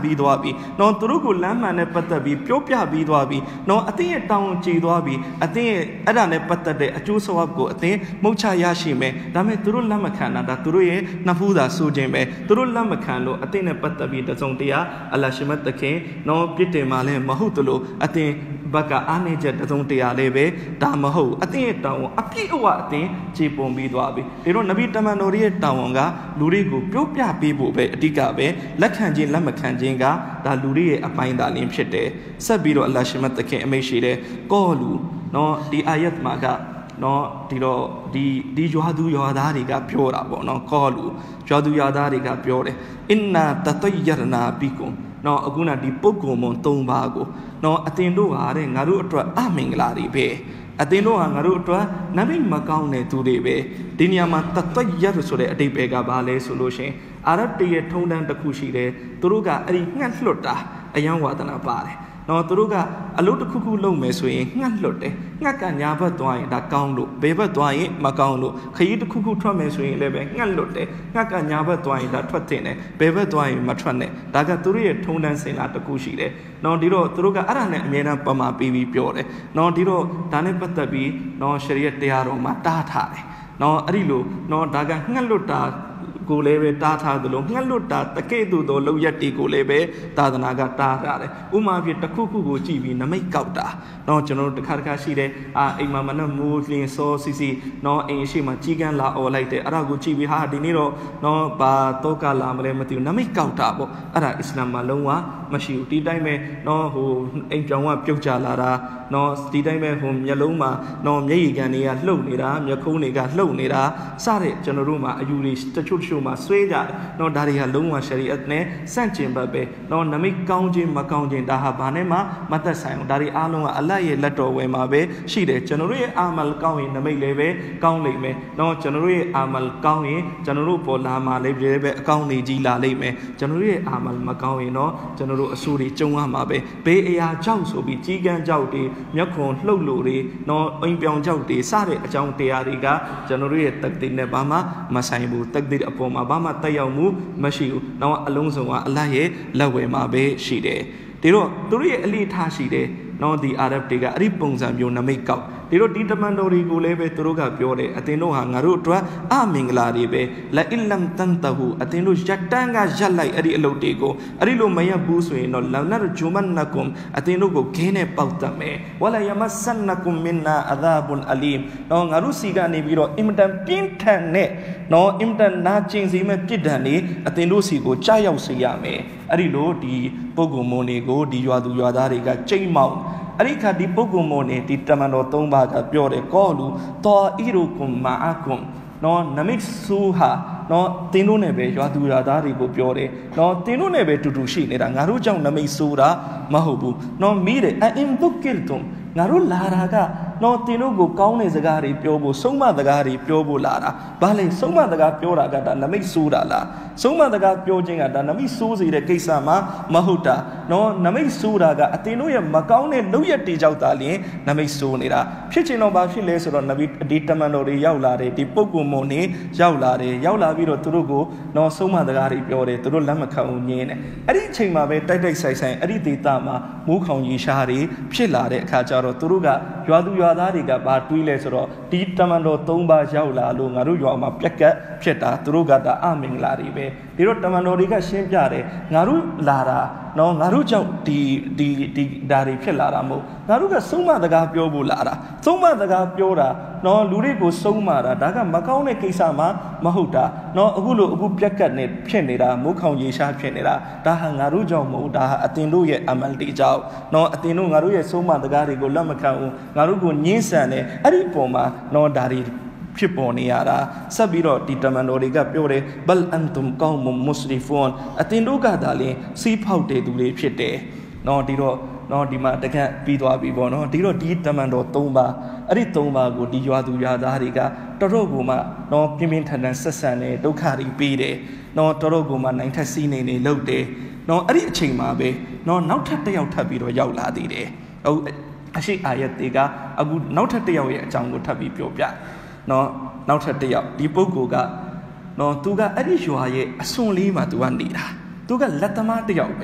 [SPEAKER 1] ပြီးသွားပြီနော်သူတို့ကိုလမ်းမှန်နဲ့ပတ်သက်ပြီးပြောပြပြီးသွားပြီနော်အသင်ရဲ့တောင်းကြည်သွားပြီအသင်ရဲ့အဲ့ဒါနဲ့ပတ်သက်တဲ့အကျိုးဆောင်ကိုအသင်မုတ်ချရရှိမယ်ဒါပေမဲ့သူတို့လက်မခံတာဒါသူတို့ရဲ့နှဖူးသာဆိုခြင်းပဲသူတို့လက်မခံလို့အသင်နဲ့ပတ်သက်ပြီးတစုံတရာအလ္လာဟ်ရှင်မတ်တခင်နော်ပြစ်တင်မှလည်းမဟုတ်သလိုအသင်ဘက်ကအားနေချက်တစုံတရာလေးပဲဒါမဟုတ်အသင်ရဲ့တောင်းအပြည့်အဝအသင်ခြေပုံပြီးသွားပြီဒီတော့နဗီတမန်တော်ရဲ့တောင်းကလူတွေကိုပြောပြပေးဖို့ပဲအဓိကပဲလက်ခံခြင်းလက်မခံခြင်းကဒါလူတွေရဲ့အပိုင်းသာလင်းဖြစ်တယ်ဆက်ပြီးတော့အလ္လာဟ်ရှင်မတ်တခင်အမိန့်ရှိတယ်ကောလူနော်ဒီအာယတ်မှာကနော်ဒီတော့ဒီဒီရွာသူရွာသားတွေကပြောတာပေါ့နော်ကောလူရွာသူရွာသားတွေကပြောတယ်အင်နာတတယရနာဘီကွန်နော်အခုနဒီပုဂ္ဂိုလ်မွန်၃ပါးကိုနော်အတင်တို့ဟာတဲ့ငါတို့အတွက်အမင်္ဂလာတွေပဲအသင်တို့ဟာငါတို့အတွက်နမိတ်မကောင်းတဲ့သူတွေပဲဒီနေရာမှာတတရဆိုတဲ့အတိတ်ပဲကဘာလဲဆိုလို့ရှင်အာရဗ်တရဲ့ထုံးတမ်းတစ်ခုရှိတယ်သူတို့ကအဲ့ဒီငှက်လွတ်တာအယံဝါဒနာပါတယ်နော်သူတို့ကအလုပ်တစ်ခုခုလုပ်မယ်ဆိုရင်ငှက်လွတ်တယ်ငှက်ကညာဘက်သွားရင်ဒါကောင်းလို့ဘယ်ဘက်သွားရင်မကောင်းလို့ခရီးတစ်ခုခုထွက်မယ်ဆိုရင်လည်းပဲငှက်လွတ်တယ်ငှက်ကညာဘက်သွားရင်ဒါထွက်တင်တယ်ဘယ်ဘက်သွားရင်မထွက်နဲ့ဒါကသူတို့ရဲ့ထုံးတမ်းစင်လာတစ်ခုရှိတယ်နော်ဒီတော့သူတို့ကအဲ့ဒါနဲ့အမြဲတမ်းပမာပြီးပြီးပြောတယ်နော်ဒီတော့ဒါနဲ့ပတ်သက်ပြီးနော်ရှရီယတ်တရားတော်မှာတားထားတယ်နော်အဲ့ဒီလိုနော်ဒါကငှက်လွတ်တာကိုလည်းပဲတားထားသလိုငှက်လွတ်တာတကဲ့သို့သောလောက်ရက်တီကိုလည်းပဲသာသနာကတားထားတယ်ဥမာဖြစ်တစ်ခုခုကိုကြည့်ပြီးနမိတ်ကောက်တာနော်ကျွန်တော်တို့တစ်ခါတစ်ခါရှိတယ်အာအိမ်မှာမနဲ့မိုးလင်းစောစီစီနော်အိမ်ရှိမှကြီးကန်းလာអော်လိုက်တယ်အဲ့ဒါကိုကြည့်ပြီးဟာဒီနေ့တော့နော်ဘာတောကလာမလဲမသိဘူးနမိတ်ကောက်တာပေါ့အဲ့ဒါအစ္စလာမ်မှာလုံးဝမရှိဘူးဒီတိုင်းပဲနော်ဟိုအိမ်ပြောင်ကပြုတ်ကြလာတာနော်ဒီတိုင်းပဲဟိုမျက်လုံးမှာနော်မျက်ရည်ကန်တွေကလှုပ်နေတာမျက်ခုံးတွေကလှုပ်နေတာစတဲ့ကျွန်တော်တို့မှာအယူတွေတချို့တချို့မှာဆွဲကြတယ်နော်ဒါတွေကလုံးဝရှရီအတ်နဲ့စန့်ကျင်ဘက်ပဲနော်နမိတ်ကောင်းခြင်းမကောင်းခြင်းဒါဟာဘာနဲ့မှမသက်ဆိုင်ဘူးဒါတွေအားလုံးကအလ္လာဟ်ရဲ့လက်တော်ဝယ်မှာပဲရှိတယ်ကျွန်တော်တို့ရဲ့အာမလ်ကောင်းရင်နမိတ်လည်းပဲကောင်းလိမ့်မယ်နော်ကျွန်တော်တို့ရဲ့အာမလ်ကောင်းရင်ကျွန်တော်တို့ပေါ်လာမှာလည်းပဲအကောင်းနေကြီးလာလိမ့်မယ်ကျွန်တော်တို့ရဲ့အာမလ်မကောင်းရင်တော့ကျွန်တော်တို့အဆိုးတွေကြုံရမှာပဲဘေးအရာကြောက်ဆိုပြီးကြီးကန်းကြောက်တွေမျက်ခွန်လှုပ်လို့တွေနော်အိမ်ပြောင်ကြောက်တွေစတဲ့အကြောင်းတရားတွေကကျွန်တော်တို့ရဲ့တက်တိနဲ့ဘာမှမဆိုင်ဘူးတက်တိအပေါ်မှာဘာမှတက်ရောက်မှုမရှိဘူး။နောက်အလုံးစုံကအလ္လာဟ်ရဲ့လက်ဝယ်မှာပဲရှိတယ်။ဒီတော့သူတို့ရဲ့အလေးထားရှိတယ်။နော်ဒီအာရဗ်တွေကအဲ့ဒီပုံစံမျိုးနမိတ်ကောက်ဒီတော့ဒီတမန်တော်တွေကိုလည်းပဲသူတို့ကပြောတယ်အသင်တို့ဟာငါတို့အတွက်အမင်္ဂလာတွေပဲလာအလမ်တန်တဟူအသင်တို့ရက်တန်းကရက်လိုက်အဲ့ဒီအလုပ်တွေကိုအဲ့ဒီလိုမရက်ဘူးဆိုရင်တော့လာနာဂျူမန်နကွမ်အသင်တို့ကိုခင်းနဲ့ပေါက်တတ်မယ်ဝလာယမဆန်နကွမ်မင်နာအဒါဘွန်အလီမ်နော်ငါတို့စီကနေပြီးတော့အင်မတန်ပြင်းထန်တဲ့နော်အင်မတန်နာကျင်စေမဲ့ပြစ်ဒဏ်တွေအသင်တို့စီကိုကြားရောက်စေရမယ်အဲ့ဒီလိုဒီပုဂ္ဂိုလ်မွန်တွေကိုဒီရွာသူရွာသားတွေကကြိမ်မောက်အဲ့ဒီခါဒီပုဂ္ဂိုလ်မွန်နေဒီတမန်တော်၃ပါးကပြောတယ်ကောလူတောအီရူကွမ်မာအကွမ်နော်နမိတ်ဆူဟာနော်တင်းတို့နဲ့ပဲရွာသူရွာသားတွေကိုပြောတယ်နော်တင်းတို့နဲ့ပဲတူတူရှိနေတာငါတို့ကြောင့်နမိတ်ဆူတာမဟုတ်ဘူးနော်မိတယ်အင်ဒုကိလ်တုမ်ငါတို့လာတာကနော်တင်းတို့ကိုကောင်းတဲ့စကားတွေပြောဖို့ဆုံးမစကားတွေပြောဖို့လာတာဘာလဲဆုံးမစကားပြောတာကဒါနမိတ်ဆူတာလားဆုံးမစကားပြောခြင်းကဒါနမိတ်ဆူစေတဲ့ကိစ္စမှာမဟုတ်တာနော်နမိတ်ဆူတာကအတင်းတို့ရဲ့မကောင်းတဲ့လုပ်ရက်တွေကြောင့်သာလျှင်နမိတ်ဆူနေတာဖြစ်ချင်တော့ဘာဖြစ်လဲဆိုတော့နဗီဒီတမန်တော်တွေရောက်လာတယ်ဒီပုဂ္ဂိုလ်မုန်နေရောက်လာတယ်ရောက်လာပြီးတော့သူတို့ကိုနော်ဆုံးမစကားတွေပြောတယ်သူတို့လက်မခံဘူးညင်းတယ်အဲ့ဒီအချိန်မှာပဲတိုက်တိုက်ဆိုင်ဆိုင်အဲ့ဒီဒေသမှာမိုးခေါင်ရီရှားတွေဖြစ်လာတဲ့အခါကျတော့သူတို့ကရွာသူရွာသားတွေကဘာတွေးလဲဆိုတော့ဒီတမန်တော်၃ပါးရောက်လာလို့ငါတို့ရွာမှာပြက်ကတ်ဖြစ်တာသူတို့ကဒါအမင်္ဂလာတွေပဲဒီတော့တမန်တော်တွေကရှင်းပြတယ်ငါတို့လာတာနော်ငါတို့ကြောင့်ဒီဒီဒီဒါတွေဖြစ်လာတာမဟုတ်ငါတို့ကဆုံးမစကားပြောဖို့လာတာဆုံးမစကားပြောတာနော်လူတွေကိုဆုံးမတာဒါကမကောင်းတဲ့ကိစ္စမှမဟုတ်တာနော်အခုလိုအခုပြက်ကတ်နေဖြစ်နေတာမိုးခေါင်ရေရှားဖြစ်နေတာဒါဟာငါတို့ကြောင့်မဟုတ်ဒါဟာအတင်တို့ရဲ့အမလ်တီကြောင့်နော်အတင်တို့ငါတို့ရဲ့ဆုံးမစကားတွေကိုလက်မခံဘူးငါတို့ကိုညှင်းဆန်တယ်အဲ့ဒီပုံမှာနော်ဒါတွေဖြစ်ပေါ်နေရတာဆက်ပြီးတော့ဒီတမန်တော်တွေကပြောတယ်ဘလ်အန်တုမ်ကောင်းမမွတ်စလီဖွန်အတင်တို့ကသာလျှင်စီးဖောက်တဲ့သူတွေဖြစ်တယ်နော်ဒီတော့နော်ဒီမှာတကက်ပြီးသွားပြီပေါ့နော်ဒီတော့ဒီတမန်တော်၃ပါးအဲ့ဒီ၃ပါးကိုဒီရွာသူရွာသားတွေကတော်တော်ကိုမှနော်ပြင်းပြင်းထန်ထန်ဆက်ဆံတယ်ဒုက္ခတွေပေးတယ်နော်တော်တော်ကိုမှနိုင်ထက်စီးနေနေလုပ်တယ်နော်အဲ့ဒီအချိန်မှာပဲနော်နောက်ထပ်တစ်ယောက်ထပ်ပြီးတော့ရောက်လာသေးတယ်ဟိုအရှိအာယတ်တွေကအခုနောက်ထပ်တစ်ယောက်ရဲ့အကြောင်းကိုထပ်ပြီးပြောပြနော်နောက်ထပ်တစ်ယောက်ဒီပုဂ္ဂိုလ်ကနော်သူကအဲ့ဒီရွာရဲ့အစွန်လေးမှာသူကနေတာသူကလက်သမားတစ်ယောက်ပဲ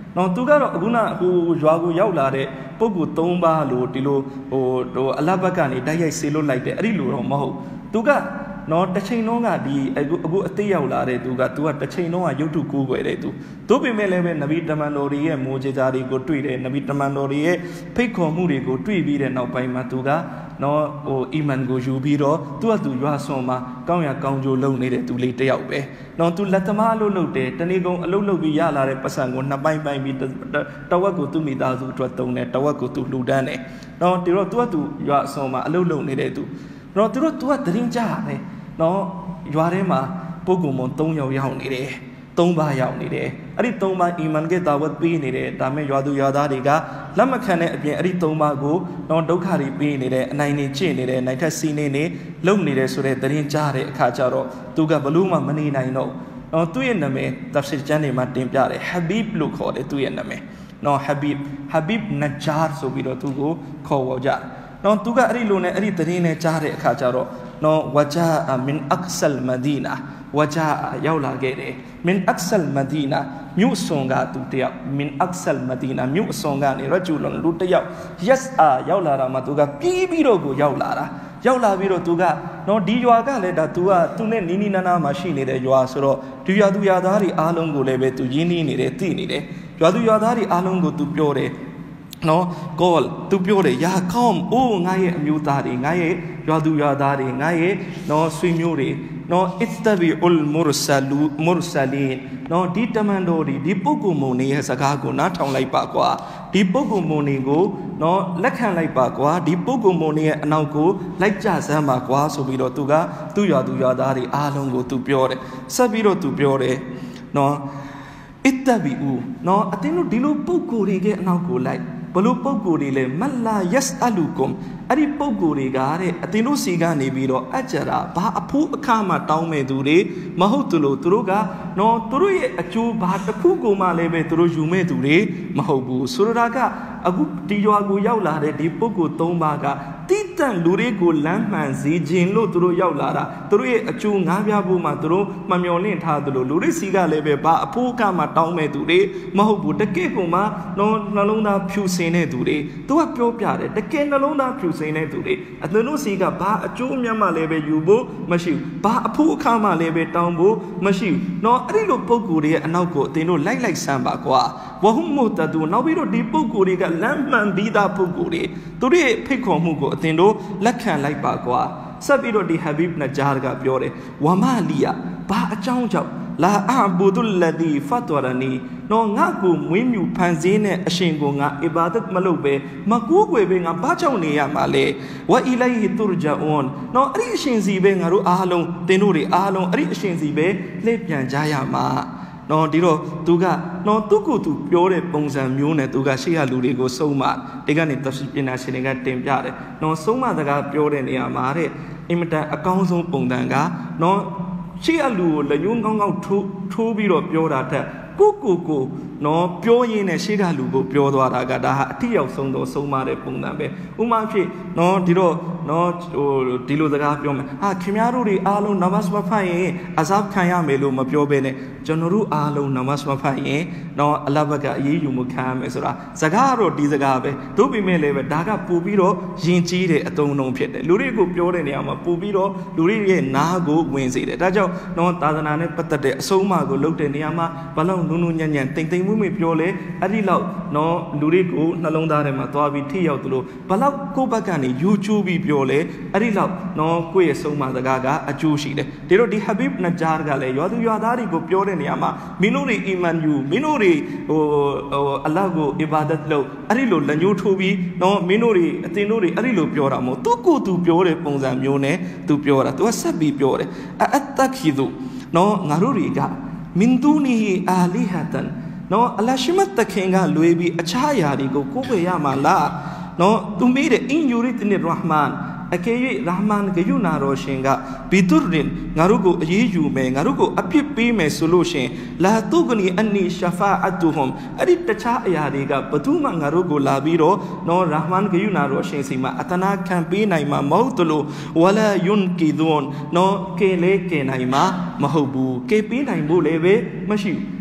[SPEAKER 1] နော်သူကတော့အခုနဟိုရွာကိုရောက်လာတဲ့ပုဂ္ဂိုလ်သုံးပါးလို့ဒီလိုဟိုဟိုအလဘက်ကနေတိုက်ရိုက်ဆေးလွတ်လိုက်တယ်အဲ့ဒီလိုတော့မဟုတ်သူကနော်တစ်ချိန်လုံးကဒီအခုအခုအသေးရောက်လာတဲ့သူကသူကတစ်ချိန်လုံးကရုပ်ထုကိုးကွယ်တဲ့သူတို့ပေမဲ့လည်းပဲနဗီတမန်တော်တွေရဲ့မိုးကြေကြားတွေကိုတွေ့တယ်နဗီတမန်တော်တွေရဲ့ဖိတ်ခေါ်မှုတွေကိုတွေ့ပြီးတဲ့နောက်ပိုင်းမှာသူကနော်ဟိုအီမန်ကိုယူပြီးတော့သူကသူရွာဆွန်မှာကောင်းရကောင်းကျိုးလုပ်နေတဲ့သူလေးတယောက်ပဲနော်သူလက်သမားအလုပ်လုပ်တယ်တနေ့ကုန်အလုပ်လုပ်ပြီးရလာတဲ့ပတ်စံကိုနှစ်ပိုင်းပိုင်းပြီးတဝက်ကိုသူ့မိသားစုအတွက်သုံးတယ်တဝက်ကိုသူလှူဒန်းတယ်နော်ဒီတော့သူကသူရွာဆွန်မှာအလုပ်လုပ်နေတဲ့သူနော်သူတို့သူကတရင်ကြတယ်နော်ရွာထဲမှာပုဂ္ဂိုလ်မွန်၃ယောက်ရောက်နေတယ်၃ပါးရောက်နေတယ်အဲ့ဒီ၃ပါးအီမန်ကတာဝတ်ပေးနေတယ်ဒါမဲ့ရွာသူရွာသားတွေကလက်မခံတဲ့အပြင်အဲ့ဒီ၃ပါးကိုတော့ဒုက္ခတွေပေးနေတယ်အနိုင်နေကျင့်နေတယ်နိုင်ထက်စီးနေနေလုံနေတယ်ဆိုတဲ့တရင်ကြားတဲ့အခါကျတော့သူကဘလို့မှမနေနိုင်တော့နော်သူ့ရဲ့နာမည်တဖ်ဆီကျမ်းတွေမှာတင်ပြတယ်ဟဘီဘ်လို့ခေါ်တယ်သူ့ရဲ့နာမည်နော်ဟဘီဘ်ဟဘီဘ်နဂျာဆိုပြီးတော့သူကိုခေါ်ဝေါ်ကြနော်သူကအဲ့ဒီလိုနဲ့အဲ့ဒီတရင်နဲ့ကြားတဲ့အခါကျတော့နော်ဝဂျာမင်အက္ဆလ်မဒီနာဝဂျာရောက်လာခဲ့တယ်မင်အက္ဆလ်မဒီနာမြို့စွန်ကသူတယောက်မင်အက္ဆလ်မဒီနာမြို့စွန်ကနေရဂျူလွန်လူတယောက် yes အာရောက်လာတာမှသူကပြီးပြီးတော့ကိုရောက်လာတာရောက်လာပြီးတော့သူကနော်ဒီရွာကလည်းဒါသူကသူနဲ့နီးနီးနားနားမှာရှိနေတဲ့ရွာဆိုတော့ဒီရွာသူရွာသားတွေအားလုံးကိုလည်းပဲသူရင်းနှီးနေတယ်သိနေတယ်ရွာသူရွာသားတွေအားလုံးကိုသူပြောတယ်နော်ကောလ်သူပြောတယ်ယာကောမ်အိုးငါရဲ့အမျိုးသားတွေငါရဲ့ရွာသူရွာသားတွေငါရဲ့နော်ဆွေမျိုးတွေနော်အစ်တဘီအလ်မူရဆလူမူရဆလင်နော်ဒီတမန်တော်တွေဒီပုဂ္ဂိုလ်မုန်ရဲ့စကားကိုနားထောင်လိုက်ပါကွာဒီပုဂ္ဂိုလ်မုန်ကိုနော်လက်ခံလိုက်ပါကွာဒီပုဂ္ဂိုလ်မုန်ရဲ့အနောက်ကိုလိုက်ကြစမ်းပါကွာဆိုပြီးတော့သူကသူ့ရွာသူရွာသားတွေအားလုံးကိုသူပြောတယ်ဆက်ပြီးတော့သူပြောတယ်နော်အစ်တဘီဦးနော်အတင်းတို့ဒီလိုပုဂ္ဂိုလ်တွေရဲ့အနောက်ကိုလိုက်ဘလို့ပုဂ္ဂိုလ်တွေလဲမလာယက်အလူကွမ်အဲ့ဒီပုဂ္ဂိုလ်တွေကတဲ့အတင်းတို့စီကနေပြီးတော့အကြရာဘာအဖိုးအခါမှတောင်းမဲ့သူတွေမဟုတ်သူလို့သူတို့ကနော်သူတို့ရဲ့အကျိုးဘာတစ်ခုကိုမှလည်းပဲသူတို့ယူမဲ့သူတွေမဟုတ်ဘူးဆိုလိုတာကအခုဒီရွာကိုရောက်လာတဲ့ဒီပုဂ္ဂိုလ်၃ပါးကတိတန့်လူတွေကိုလမ်းမှန်စေခြင်းလို့သူတို့ရောက်လာတာသူတို့ရဲ့အကျိုးငားပြဖို့မှသူတို့မမျှော်လင့်ထားသလိုလူတွေစီကလည်းပဲဘာအဖိုးအခါမှတောင်းမဲ့သူတွေမဟုတ်ဘူးတကယ့်ကိုမှနော်နှလုံးသားဖြူစင်တဲ့သူတွေသူကပြောပြတယ်တကယ်နှလုံးသားဖြူစင်တဲ့သူတွေအသင်တို့စီကဘာအကျိုးအမြတ်မှလည်းပဲယူဖို့မရှိဘူးဘာအဖို့အခါမှလည်းပဲတောင်းဖို့မရှိဘူးနော်အဲ့ဒီလိုပုံကိုယ်တွေရဲ့အနောက်ကိုအသင်တို့လိုက်လိုက်ဆမ်းပါကွာဝဟုမ္မတတူနောက်ပြီးတော့ဒီပုံကိုယ်တွေကလမ်းမှန်ပြီးသားပုံကိုယ်တွေသူတို့ရဲ့ဖိတ်ခေါ်မှုကိုအသင်တို့လက်ခံလိုက်ပါကွာဆက်ပြီးတော့ဒီဟဘီဘ်နဂျာကပြောတယ်ဝမလီယာဘာအကြောင်းကြောင့်လာအဘူဒุลလဒီဖတ်ဝရနီနော်ငါကိုမွေးမြူဖန်ဆင်းတဲ့အရှင်ကိုငါအီဘာဒတ်မလုပ်ပဲမကူးကွယ်ပဲငါဘာကြောင့်နေရမှာလဲဝအီလိုင်ဟီတူဂျာအွန်နော်အဲ့ဒီအရှင်စီပဲငါတို့အားလုံးတင်တို့တွေအားလုံးအဲ့ဒီအရှင်စီပဲလှည့်ပြန်ကြရမှာနော်ဒီတော့သူကနော်သူ့ကိုသူပြောတဲ့ပုံစံမျိုးနဲ့သူကရှေ့ရလူတွေကိုစုံမဒီကနေသပညာရှင်တွေကတင်ပြတယ်နော်စုံမစကားပြောတဲ့နေရာမှာတဲ့အင်မတန်အကောင်းဆုံးပုံစံကနော်ရှေ့အလူကိုလက်ညှိုးကောင်းကောင်းထိုးထိုးပြီးတော့ပြောတာတက်ကိုကိုကိုနော်ပြောရင်းနဲ့ရှေ့ကလူကိုပြောသွားတာကဒါဟာအထီရောက်ဆုံးတော့ဆုံးမတဲ့ပုံစံပဲဥမာဖြစ်နော်ဒီတော့နော်ဟိုဒီလိုစကားပြောမယ်ဟာခင်ဗျားတို့တွေအားလုံးနမတ်မဖတ်ရင်အဇပ်ခံရမယ်လို့မပြောဘဲနဲ့ကျွန်တော်တို့အားလုံးနမတ်မဖတ်ရင်နော်အလဘတ်ကအရေးယူမှုခံရမယ်ဆိုတာစကားတော့ဒီစကားပဲတို့ပေမဲ့လည်းပဲဒါကပို့ပြီးတော့ယဉ်ကျေးတဲ့အတုံးလုံးဖြစ်တယ်လူတွေကိုပြောတဲ့နေရာမှာပို့ပြီးတော့လူတွေရဲ့နားကိုဝင်စေတယ်ဒါကြောင့်နော်သာသနာနဲ့ပတ်သက်တဲ့အဆုံးအမကိုလုပ်တဲ့နေရာမှာဘလောက်နုံနုံညံ့ညံ့တိမ်တိမ်မွေ့မွေ့ပြောလဲအဲ့ဒီလောက်နော်လူတွေကိုနှလုံးသားထဲမှာသွားပြီးထိရောက်သလိုဘလောက်ကိုယ့်ဘက်ကနေယူကျူးပြီးပြောလဲအဲ့ဒီလောက်နော်ကိုယ့်ရဲ့ဆုံးမစကားကအကျိုးရှိတယ်ဒီတော့ဒီဟဘီဘ်နဂျာကလည်းရွာသူရွာသားတွေကိုပြောတဲ့နေရာမှာမင်းတို့တွေအီမန်ယူမင်းတို့တွေဟိုဟိုအလ္လာဟ်ကိုအီဘာဒတ်လုပ်အဲ့ဒီလိုလက်ညှိုးထိုးပြီးနော်မင်းတို့တွေအတင်တို့တွေအဲ့ဒီလိုပြောတာမဟုတ်သူကိုယ်သူပြောတဲ့ပုံစံမျိုးနဲ့သူပြောတာသူကဆက်ပြီးပြောတယ်အတ်တခီဒူနော်ငါတို့တွေကမင်ဒူနီအာလီဟတန်နော်အလရှိမတ်တခင်ကလွေပြီးအခြားအရာတွေကိုကိုယ်ွယ်ရမှာလားနော်သူမေးတယ်အင်ယူရီတနီရာဟ်မန်အကယ်၍ရာဟ်မန်ကယူနာရောရှင်ကဘီတူရင်ငါတို့ကိုအေးယူမယ်ငါတို့ကိုအပြစ်ပေးမယ်ဆိုလို့ရှင်လာတုဂနီအန်နီရှာဖာအတူဟွမ်အဲ့ဒီတခြားအရာတွေကဘသူမှငါတို့ကိုလာပြီးတော့နော်ရာဟ်မန်ကယူနာရောရှင်စီမှာအတနာခံပေးနိုင်မှာမဟုတ်တလို့ဝလာယွန်ကီဒွန်နော်ကဲလေကဲနိုင်မှာမဟုတ်ဘူးကဲပေးနိုင်ဖို့လည်းပဲမရှိဘူး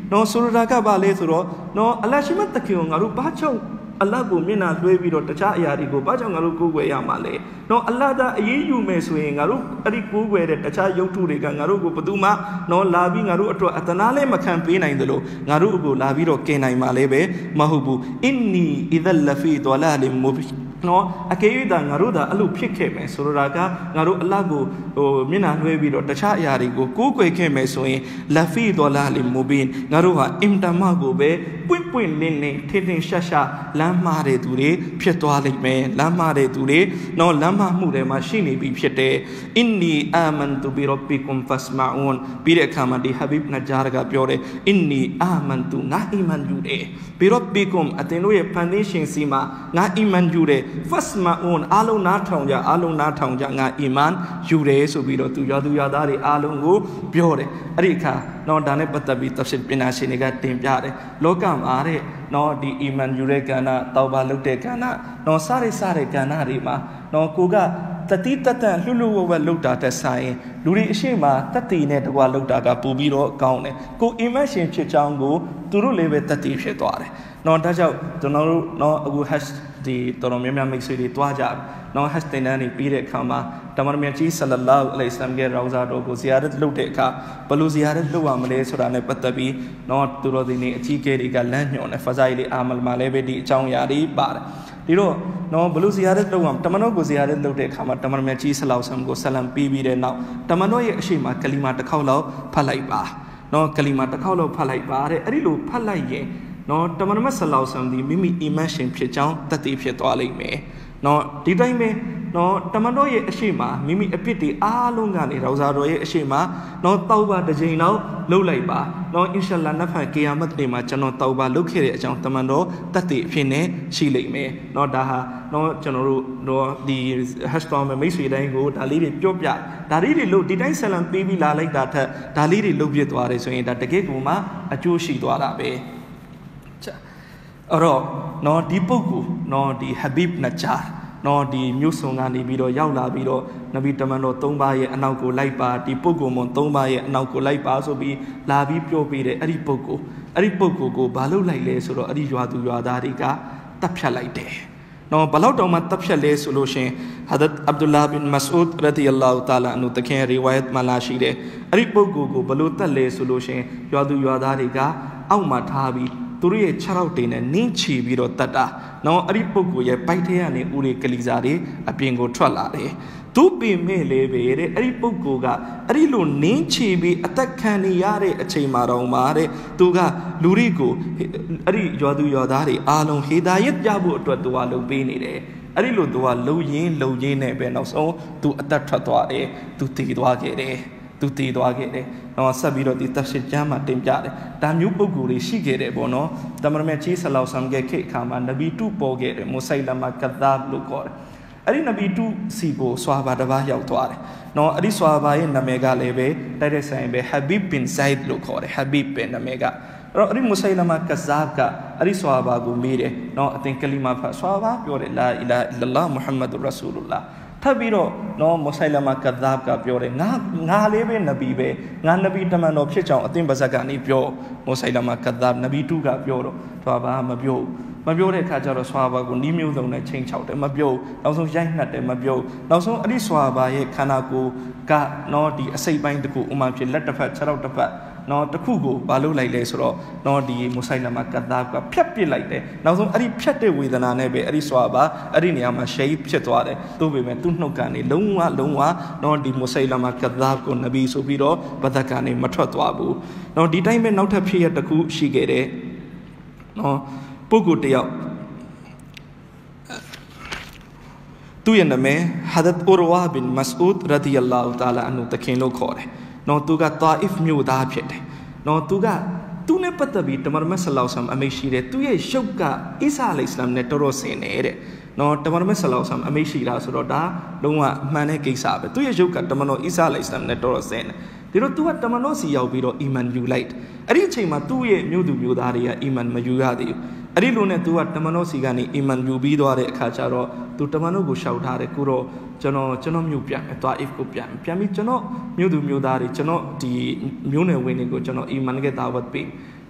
[SPEAKER 1] နော်ဆိုလိုတာကဘာလဲဆိုတော့နော်အလရှိမတ်တခင်ကိုငါတို့ဘာကြောင့်အလ္လာဟ်ကိုမျက်နှာလွှဲပြီးတော့တခြားအရာတွေကိုဘာကြောင့်ငါတို့ကိုးကွယ်ရမှာလဲနော်အလ္လာဟ်သာအေးအေးယူမယ်ဆိုရင်ငါတို့အဲ့ဒီကိုးကွယ်တဲ့တခြားယုတ်ထုတွေကငါတို့ကိုဘယ်သူမှနော်လာပြီးငါတို့အတွက်အတနာလည်းမခံပေးနိုင်သလိုငါတို့ကိုလာပြီးတော့ကင်နိုင်မှာလည်းပဲမဟုတ်ဘူးအင်နီအီဒလဖီဒလာလင်မူဘီနော်အကယ်၍သာငါတို့သာအဲ့လိုဖြစ်ခဲ့မယ်ဆိုတော့ကငါတို့အလ္လာဟ်ကိုဟိုမျက်နှာလွှဲပြီးတော့တခြားအရာတွေကိုကိုးကွယ်ခဲ့မယ်ဆိုရင်လဖီဒလာလင်မူဘီငါတို့ဟာအင်တမကိုပဲပွင့်ပွင့်လင်းလင်းထင်ထင်ရှားရှားလမ်းမှားတဲ့သူတွေဖြစ်သွားလိမ့်မယ်လမ်းမှားတဲ့သူတွေနော်လမ်းမှားမှုတွေမှာရှိနေပြီဖြစ်တယ်အင်နီအာမန်တူဘီရောဘီကွမ်ဖတ်မာအွန်ပြီးတဲ့အခါမှာဒီဟဘီဘ်နဂျာရကပြောတယ်အင်နီအာမန်တူငါအီမန်ယူတယ်ဘီရောဘီကွမ်အသင်တို့ရဲ့ဖန်ဆင်းရှင်စီမှာငါအီမန်ယူတယ်ဖတ်မာအွန်အားလုံးနားထောင်ကြအားလုံးနားထောင်ကြငါအီမန်ယူတယ်ဆိုပြီးတော့သူရွာသူရွာသားတွေအားလုံးကိုပြောတယ်အဲ့ဒီအခါနော်ဒါနဲ့ပတ်သက်ပြီးတဖ်ဆီပညာရှင်တွေကတင်ပြတယ်လောကမှာတဲ့နော်ဒီအီမန်ယူတဲ့ကဏ္ဍတောက်ပါလုပ်တဲ့ကဏ္ဍနော်စားရစားတဲ့ကဏ္ဍတွေမှာနော်ကိုကတတိတတန်လှလှဝဝလောက်တာတက်ဆိုင်လူတွေအရှိမတတိနဲ့တကွာလောက်တာကပူပြီးတော့ကောင်းတယ်ကိုအီမန်ရှင်ဖြစ်ချောင်းကိုသူတို့လည်းပဲတတိဖြစ်သွားတယ်နော်ဒါကြောင့်ကျွန်တော်တို့နော်အခု hash ဒီတော်တော်များများမိတ်ဆွေတွေတွားကြနော် hash တင်တန်းနေပြီးတဲ့အခါမှာတမန်တော်မြတ်ကြီးဆလလာဟူအလိုင်ဆလမ်ရဲ့ရောဇာတော်ကိုဇီယာရတ်လုပ်တဲ့အခါဘယ်လိုဇီယာရတ်လုပ်ရမလဲဆိုတာနဲ့ပတ်သက်ပြီးနော်သူတော်ဒီနေအကြီးအကဲတွေကလမ်းညွှန်တယ်ဖဇာအီလီအာမလ်မှာလည်းပဲဒီအကြောင်းအရာတွေပါတယ်ဒီတော့နော်ဘလူဇီယာရတ်လုပ်အောင်တမန်တော်ကိုဇီယာရတ်လုပ်တဲ့အခါမှာတမန်တော်မြတ်ကြီးဆလောက်ဆမ်ကိုဆလမ်ပြီးပြီးတဲ့နောက်တမန်တော်ရဲ့အရှိမကလီမာတစ်ခေါက်လောက်ဖတ်လိုက်ပါနော်ကလီမာတစ်ခေါက်လောက်ဖတ်လိုက်ပါတဲ့အဲ့ဒီလိုဖတ်လိုက်ရင်နော်တမန်တော်မြတ်ဆလောက်ဆမ်ဒီမိမိအီမန်ရှင်ဖြစ်ကြောင်းတတ်သိဖြစ်သွားလိမ့်မယ်နော်ဒီတိုင်းပဲနော်တမန်တော်ရဲ့အရှိမမိမိအပြစ်တွေအားလုံးကနေရောဇာတော်ရဲ့အရှိမနော်တောက်ပါတစ်ချိန်လောက်လှုပ်လိုက်ပါနော်အင်ရှာအလ္လာဟ်နဖန်ကီယာမတ်နေ့မှာကျွန်တော်တောက်ပါလှုပ်ခဲ့တဲ့အကြောင်းတမန်တော်တတ်သိအဖြစ်နဲ့ရှိလိမ့်မယ်နော်ဒါဟာနော်ကျွန်တော်တို့တော့ဒီ hashtag မိတ်ဆွေတိုင်းကိုဒါလေးတွေပြောပြဒါလေးတွေလို့ဒီတိုင်းဆလမ်ပေးပြီးလာလိုက်တာထက်ဒါလေးတွေလုပ်ပြသွားတယ်ဆိုရင်ဒါတကယ့်ကိုမှအကျိုးရှိသွားတာပဲအဲ့တော့နော်ဒီပုဂ္ဂိုလ်နော်ဒီဟဘီဘ်နဂျာနော်ဒီမြို့စုံကနေပြီးတော့ရောက်လာပြီးတော့နဗီတမန်တော်သုံးပါးရဲ့အနောက်ကိုလိုက်ပါဒီပုဂ္ဂိုလ်မွန်သုံးပါးရဲ့အနောက်ကိုလိုက်ပါဆိုပြီးလာပြီးပြောပေးတယ်အဲ့ဒီပုဂ္ဂိုလ်အဲ့ဒီပုဂ္ဂိုလ်ကိုဘာလုပ်လိုက်လဲဆိုတော့အဲ့ဒီရွာသူရွာသားတွေကတတ်ဖြတ်လိုက်တယ်နော်ဘလောက်တောင်မှတတ်ဖြတ်လဲဆိုလို့ရှင်ဟာဒတ်အဗ်ဒူလာဘင်မဆူဒ်ရဒီအလ္လာဟူတာလာအန်ဟူတခင်ရီဝါယတ်မှာလာရှိတယ်အဲ့ဒီပုဂ္ဂိုလ်ကိုဘလို့တတ်လဲဆိုလို့ရှင်ရွာသူရွာသားတွေကအောက်မှာထားပြီးသူတို့ရဲ့ခြေထောက်တွေနဲ့နင်းချီပြီးတော့တတ်တာနော်အဲ့ဒီပုဂ္ဂိုလ်ရဲ့ပိုက်ထဲကနေဦးတွေကလီစာတွေအပြင်ကိုထွက်လာတယ်သူပင်မဲ့လေပဲတဲ့အဲ့ဒီပုဂ္ဂိုလ်ကအဲ့ဒီလိုနင်းချီပြီးအသက်ခံနေရတဲ့အချိန်မှာတော့မှာတဲ့သူကလူတွေကိုအဲ့ဒီရွာသူရွာသားတွေအားလုံးဟေဒါယတ်ပြဖို့အတွက်သူကလုပ်ပေးနေတယ်အဲ့ဒီလိုသူကလုံရင်းလုံရင်းနဲ့ပဲနောက်ဆုံးသူအသက်ထွက်သွားတယ်သူတည်သွားခဲ့တယ်သူတည်သွားခဲ့တယ်နော်ဆက်ပြီးတော့ဒီတဖ်ဆီကျမ်းမှာတင်ပြတယ်ဒါမျိုးပုဂ္ဂိုလ်တွေရှိခဲ့တယ်ပေါ့နော်တမန်တော်မြတ်ကြီးဆလောက်ဆမ်ရဲ့ခေတ်အခါမှာနဗီတုပေါ်ခဲ့တယ်မုဆိုင်လမာကဒါဘ်လို့ခေါ်တယ်အဲ့ဒီနဗီတုစီကိုဆွာဘာတစ်ပါးရောက်သွားတယ်နော်အဲ့ဒီဆွာဘာရဲ့နာမည်ကလည်းပဲတိုက်တဲ့ဆိုင်ပဲဟဘီဘ်ဘင်ဇိုက်လို့ခေါ်တယ်ဟဘီဘ်ပဲနာမည်ကအဲ့တော့အဲ့ဒီမုဆိုင်လမာကဇာဘ်ကအဲ့ဒီဆွာဘာကိုမေးတယ်နော်အသင်ကလီမာဖတ်ဆွာဘာပြောတယ်လာအီလာအီလ္လာဟ်မုဟမ္မဒ်ရဆူလုလ္လာဟ်ထပ်ပြီးတော့နော်မုဆိုင်လမာကဇာဘ်ကပြောတယ်ငါငါလေးပဲနဗီပဲငါနဗီတမန်တော်ဖြစ်ကြောင်းအသင်ပါဇက်ကနေပြောမုဆိုင်လမာကဇာဘ်နဗီတုကပြောတော့ဆွာဘာမပြောမပြောတဲ့အခါကျတော့ဆွာဘာကိုနီးမျိုးစုံနဲ့ချိန်ချောက်တယ်မပြောနောက်ဆုံးရိုက်နှက်တယ်မပြောနောက်ဆုံးအဲ့ဒီဆွာဘာရဲ့ခန္ဓာကိုယ်ကနော်ဒီအစိပ်ပိုင်းတစ်ခုဥမာဖြစ်လက်တစ်ဖက်ခြေထောက်တစ်ဖက်နော်တစ်ခုကိုဘာလို့လိုက်လဲဆိုတော့နော်ဒီမုဆိုင်လမာကဒါကဖြတ်ပစ်လိုက်တယ်နောက်ဆုံးအဲ့ဒီဖြတ်တဲ့ဝေဒနာနဲ့ပဲအဲ့ဒီဆွာဘာအဲ့ဒီနေရာမှာရှိတ်ဖြစ်သွားတယ်သို့ပေမဲ့သူ့နှုတ်ကနေလုံးဝလုံးဝနော်ဒီမုဆိုင်လမာကဒါကိုနဗီဆိုပြီးတော့ဘဒတ်ကနေမထွက်သွားဘူးနော်ဒီတိုင်းပဲနောက်ထပ်ဖြစ်ရတစ်ခုရှိခဲ့တယ်နော်ပုဂ္ဂိုလ်တယောက်သူရဲ့နာမည်ဟာဒတ်အူရဝါဘင်မဆူဒ်ရဒီအလ္လာဟူတာလာအန်ဟူတခင်လို့ခေါ်တယ်နော်သူကတာအစ်မြို့သားဖြစ်တယ်နော်သူကသူနဲ့ပတ်သက်ပြီးတမန်တော်မြတ်ဆလောဆမ်အမိတ်ရှိတယ်သူရဲ့ရုပ်ကအီဆာအလိုင်စလမ်နဲ့တော်တော်ဆင်နေတဲ့နော်တမန်တော်မြတ်ဆလောဆမ်အမိတ်ရှိတာဆိုတော့ဒါလုံးဝအမှန်တဲ့ကိစ္စပဲသူရဲ့ရုပ်ကတမန်တော်အီဆာအလိုင်စလမ်နဲ့တော်တော်ဆင်တယ်ဒီတော့သူကတမန်တော်စီရောက်ပြီးတော့အီမန်ယူလိုက်အဲ့ဒီအချိန်မှာသူ့ရဲ့မြို့သူမြို့သားတွေကအီမန်မယူရသေးဘူးအဲ့ဒီလိုနဲ့သူကတမန်တော်စီကနေအီမန်ယူပြီးသွားတဲ့အခါကျတော့သူတမန်တော်ကိုရှောက်ထားတယ်ကိုတော့ကျွန်တော်ကျွန်တော်မြို့ပြန်မယ်သွားအစ်ကိုပြန်ပြန်ပြီးကျွန်တော်မြို့သူမြို့သားတွေကျွန်တော်ဒီမြို့နယ်ဝင်တွေကိုကျွန်တော်အီမန်ကတာဝတ်ပေးတ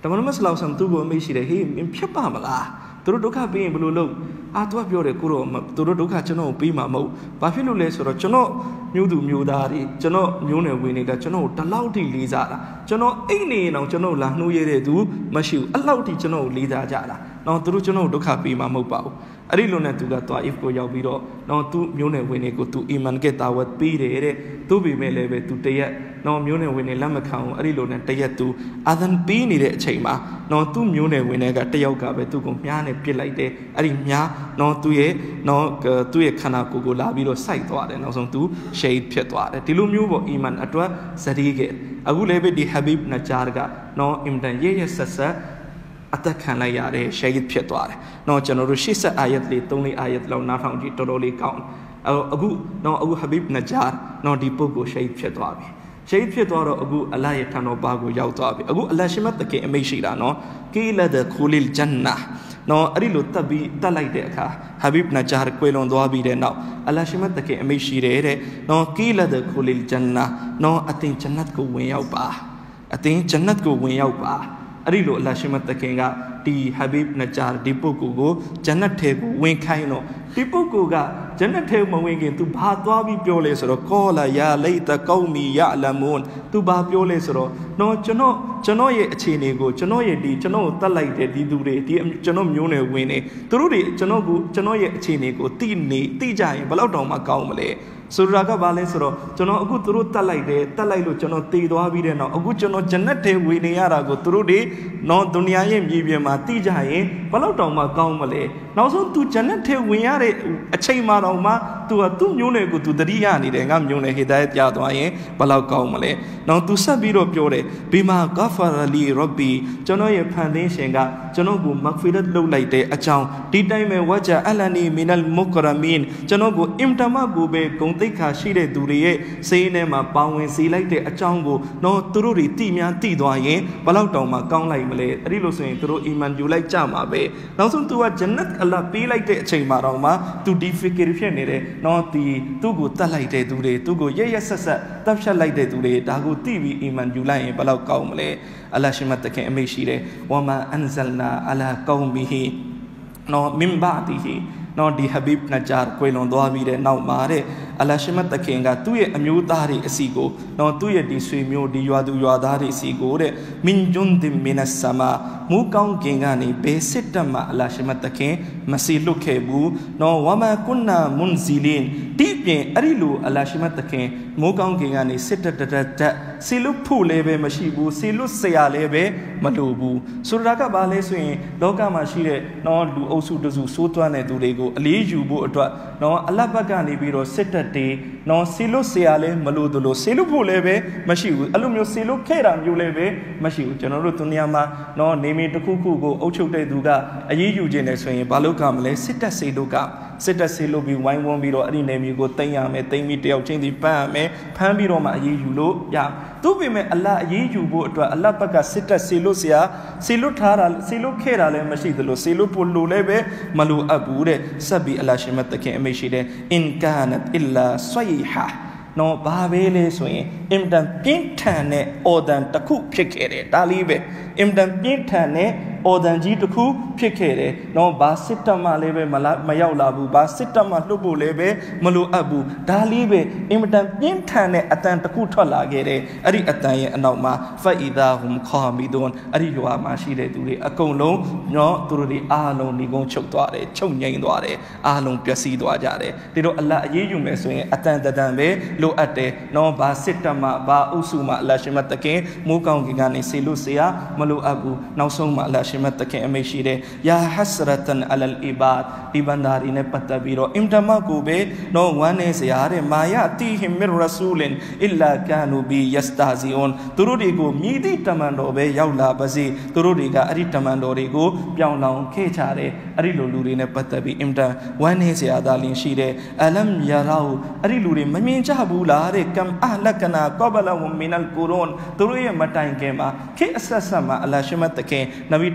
[SPEAKER 1] တမန်တော်ဆလောင်ဆမ်သူ့ကိုအမိရှိတယ်ဟေးမင်းဖြတ်ပါမလားသူတို့ဒုက္ခပေးရင်ဘယ်လိုလုပ်အာသူကပြောတယ်ကိုတော့သူတို့ဒုက္ခကျွန်တော်ပေးမှာမဟုတ်ဘာဖြစ်လို့လဲဆိုတော့ကျွန်တော်မျိုးသူမျိုးသားတွေကျွန်တော်မျိုးနယ်ဝင်နေတာကျွန်တော်တလောက်ထိလေးစားတာကျွန်တော်အိတ်နေရင်တော့ကျွန်တော်လာနှိုးရတဲ့သူမရှိဘူးအဲ့လောက်ထိကျွန်တော်လေးစားကြတာနော်သူတို့ကျွန်တော်ဒုက္ခပေးမှာမဟုတ်ပါဘူးအဲ့ဒီလိုနဲ့သူကသွား if ကိုရောက်ပြီးတော့နော်သူမျိုးနယ်ဝင်တွေကိုသူအီမန်ကတာဝတ်ပေးတယ်တဲ့သူ့ပေမဲ့လည်းပဲသူတရက်နော်မျိုးနယ်ဝင်တွေလက်မခံဘူးအဲ့ဒီလိုနဲ့တရက်သူအာသန်ပေးနေတဲ့အချိန်မှာနော်သူ့မျိုးနယ်ဝင်တွေကတယောက်ကပဲသူ့ကိုမြားနဲ့ပစ်လိုက်တယ်အဲ့ဒီမြားနော်သူ့ရဲ့နော်သူ့ရဲ့ခန္ဓာကိုယ်ကိုလာပြီးတော့စိုက်သွားတယ်နောက်ဆုံးသူရှိတ်ဖြစ်သွားတယ်ဒီလိုမျိုးပေါ့အီမန်အတွက်ဇရီကအခုလည်းပဲဒီဟဘီဘ်နဂျာကနော်အင်တန်ရဲ့ရဲ့ဆက်ဆက်အသက်ခံလိုက်ရတဲ့ရှိတ်ဖြစ်သွားတယ်။နော်ကျွန်တော်တို့ရှေ့ဆက်အာယတ်လေးသုံးလေးအာယတ်လောက်နားထောင်ကြည့်တော်တော်လေးကောင်းအခုနော်အခုဟဘီဘ်နဂျာနော်ဒီပုဂ္ဂိုလ်ရှိတ်ဖြစ်သွားပြီ။ရှိတ်ဖြစ်သွားတော့အခုအလ္လာဟ်ရဲ့ထံတော်ဘာကိုရောက်သွားပြီ။အခုအလ္လာဟ်ရှိမတ်တကယ်အမိတ်ရှိတာနော်။ကီလဒခူလီလ်ဂျန်နာနော်အဲ့ဒီလိုတက်ပြီးတက်လိုက်တဲ့အခါဟဘီဘ်နဂျာကွယ်လွန်သွားပြီးတဲ့နောက်အလ္လာဟ်ရှိမတ်တကယ်အမိတ်ရှိတယ်တဲ့။နော်ကီလဒခူလီလ်ဂျန်နာနော်အတင်ဂျန်နတ်ကိုဝင်ရောက်ပါ။အတင်ဂျန်နတ်ကိုဝင်ရောက်ပါ။အဲ့ဒီလိုအလ္လာဟ်ရှိမတ်တခင်ကဒီဟဘီဘ်နဂျာဒီပုဂ္ဂိုလ်ကိုဂျန်နတ်ထဲကိုဝင်ခိုင်းတော့ဒီပုဂ္ဂိုလ်ကဂျန်နတ်ထဲမဝင်ခင်သူဘာသွားပြီးပြောလဲဆိုတော့ကောလာယာလိတကောမီယအလမွန်သူဘာပြောလဲဆိုတော့နော်ကျွန်တော်ကျွန်တော်ရဲ့အခြေအနေကိုကျွန်တော်ရဲ့ဒီကျွန်တော်ကိုတတ်လိုက်တဲ့ဒီသူတွေဒီကျွန်တော်မျိုးနယ်ဝင်နေသူတို့တွေကျွန်တော်ကိုကျွန်တော်ရဲ့အခြေအနေကိုသိနေသိကြရင်ဘယ်လောက်တောင်မှကောင်းမလဲဆိုတော့ကဘာလဲဆိုတော့ကျွန်တော်အခုသူတို့တတ်လိုက်တယ်တတ်လိုက်လို့ကျွန်တော်တည်သွားပြီးတဲ့နောက်အခုကျွန်တော်ဂျန်နတ်ထဲဝင်နေရတာကိုသူတို့တွေနော်ဒုနီယာရဲ့မြေပြင်မှာသိကြရင်ဘယ်လောက်တောင်မှကောင်းမလဲနောက်ဆုံးသူဂျန်နတ်ထဲဝင်ရတဲ့အချိန်မှတော့မှသူကသူ့မျိုးနယ်ကိုသူတတိယနေတယ်ငါမျိုးနယ်ဟေဒိုင်ပြသွားရင်ဘယ်လောက်ကောင်းမလဲနောက်သူဆက်ပြီးတော့ပြောတယ်ဘီမာဂါဖရာလီရဘ်ဘီကျွန်တော်ရဲ့ဖန်သင်းရှင်ကကျွန်တော်ကိုမဂ်ဖီရတ်လုပ်လိုက်တဲ့အကြောင်းဒီတိုင်းပဲဝဂျာအလနီမီနယ်မုကရမင်ကျွန်တော်ကိုအင်တမကိုပဲဂုံသိက္ခာရှိတဲ့သူတွေရဲ့စိတ်ထဲမှာပါဝင်စေလိုက်တဲ့အကြောင်းကိုတော့သူတို့တွေတိများတိသွားရင်ဘယ်လောက်တောင်မှကောင်းလိုက်မလဲအဲ့ဒီလိုဆိုရင်သူတို့အီမန်ယူလိုက်ကြမှာပဲနောက်ဆုံးသူကဂျန်နတ်အလ္လာဟ်ပေးလိုက်တဲ့အချိန်မှာတော့မှသူဒီဖီကီဖြစ်နေတယ်နော်ဒီသူ့ကိုတတ်လိုက်တဲ့သူတွေသူ့ကိုရရဆက်ဆက်တပ်ဖြတ်လိုက်တဲ့သူတွေဒါကိုတိပြီးအီမန်ယူလိုက်ရင်ဘယ်လောက်ကောင်းမလဲအလ္လာဟ်ရှိမတ်တခင်အမိတ်ရှိတယ်ဝါမာအန်ဇလနာအလာကောမီဟီနော်မင်ဘာတီဟီနော်ဒီဟဘီဘ်နဂျာကွယ်လွန်သွားပြီးတဲ့နောက်မှာတဲ့အလ္လာဟ်ရှိမတ်တခင်ကသူ့ရဲ့အမျိုးသားတွေအစီကိုနော်သူ့ရဲ့ဒီဆွေမျိုးဒီရွာသူရွာသားတွေအစီကိုတဲ့မင်ဂျွန်ဒင်မီနဆာမာမူကောင်းကင်ကနေဘယ်စစ်တပ်မှအလ္လာဟ်ရှိမတ်တခင်မစီလွတ်ခဲ့ဘူးနော်ဝမာကွန်နာမွန်ဇီလင်ဒီပြင်အဲ့ဒီလိုအလ္လာဟ်ရှိမတ်တခင်မူကောင်းကင်ကနေစစ်တပ်တက်တက်စီလွတ်ဖို့လည်းပဲမရှိဘူးစီလွတ်ဆရာလည်းပဲမလိုဘူးဆိုတော့ကဘာလဲဆိုရင်လောကမှာရှိတဲ့နော်လူအုပ်စုတစုစိုးသွမ်းတဲ့သူတွေကိုအလေးယူဖို့အတွက်နော်အလတ်ဘက်ကနေပြီးတော့စစ်တပ်တွေနော်စီလွတ်ဆရာလည်းမလိုသလိုစီလွတ်ဖို့လည်းပဲမရှိဘူးအဲ့လိုမျိုးစီလွတ်ခဲ့တာမျိုးလည်းပဲမရှိဘူးကျွန်တော်တို့သူနေရာမှာနော်နေမီတစ်ခုခုကိုအုပ်ချုပ်တဲ့သူကအရေးယူခြင်းနဲ့ဆိုရင်ဘာလို့ကမလဲစစ်တပ်စီလို့ကစစ်တပ်စီလို့ပြီးဝိုင်းဝန်းပြီးတော့အဲ့ဒီနေမီကိုတင်ရမယ်တင်ပြီးတယောက်ချင်းစီပန်းရမယ်ဖမ်းပြီးတော့မှအရေးယူလို့ရသူ့ပေမဲ့အလ္လာဟ်အရေးယူဖို့အတွက်အလ္လာဟ်ဘက်ကစစ်တပ်စီလို့ဆရာစီလို့ထားတာစီလို့ခဲ့တာလည်းမရှိသလိုစီလို့ပို့လို့လည်းပဲမလိုအပ်ဘူးတဲ့ဆက်ပြီးအလ္လာဟ်ရှိမတ်တခင်အမိတ်ရှိတယ်အင်ကာနတ်အီလာဆွိဟာနော်ဘာပဲလဲဆိုရင်အင်တန်ပြင်းထန်တဲ့အော်ဒန်တစ်ခုဖြစ်ခဲ့တယ်ဒါလေးပဲအင်တန်ပြင်းထန်တဲ့အော်ဒန်ကြီးတစ်ခုဖြစ်ခဲ့တယ်နော်ဘာစစ်တပ်မှလည်းပဲမလာမရောက်လာဘူးဘာစစ်တပ်မှလှုပ်ဖို့လည်းပဲမလိုအပ်ဘူးဒါလေးပဲအင်တန်ပြင်းထန်တဲ့အတန်တစ်ခုထွက်လာခဲ့တယ်အဲ့ဒီအတန်ရဲ့အနောက်မှာဖအီဒါဟွမ်ခါမီဒွန်အဲ့ဒီရွာမှာရှိတဲ့သူတွေအကုန်လုံးနော်သူတို့တွေအားလုံးဒီကုန်းချုပ်သွားတယ်ချုပ်ငိမ့်သွားတယ်အားလုံးပျက်စီးသွားကြတယ်ဒီတော့အလ္လာဟ်အရေးယူမယ်ဆိုရင်အတန်တန်ပဲလိုအပ်တယ်နော်ဘာစစ်တပ်မှဘာအုပ်စုမှအလ္လာဟ်ရှိမတ်တခင်မိုးကောင်းကင်ကနေဆေလို့ဆရာမလိုအပ်ဘူးနောက်ဆုံးမှာအလ္လာဟ်ရှိမတ်တခင်အမိတ်ရှိတယ်ယာဟစရတန်အလလ်အီဘာဒ်ဒီဘန္ဒါရီနဲ့ပတ်သက်ပြီးတော့အင်တမကိုပဲနော်ဝမ်းနေစရာတဲ့မာယာတီဟီမီရဆူလင်အီလာကာနူဘီယစတာဇီအွန်သူတို့တွေကိုမြည်သည့်တမန်တော်ပဲရောက်လာပါစေသူတို့တွေကအဲ့ဒီတမန်တော်တွေကိုပြောင်းလောင်ခဲ့ကြတယ်အဲ့ဒီလိုလူတွေနဲ့ပတ်သက်ပြီးအင်တဝမ်းနေစရာသာလင်ရှိတယ်အလမ်ယာရာအဲ့ဒီလူတွေမမြင်ကြဘူးလားတဲ့ကမ်အလကနာကဘလဟွမ်မီနယ်ကူရွန်သူတို့ရဲ့မတိုင်ခင်မှာခေအဆက်ဆက်မှာအလ္လာဟ်ရှိမတ်တခင်နဗီ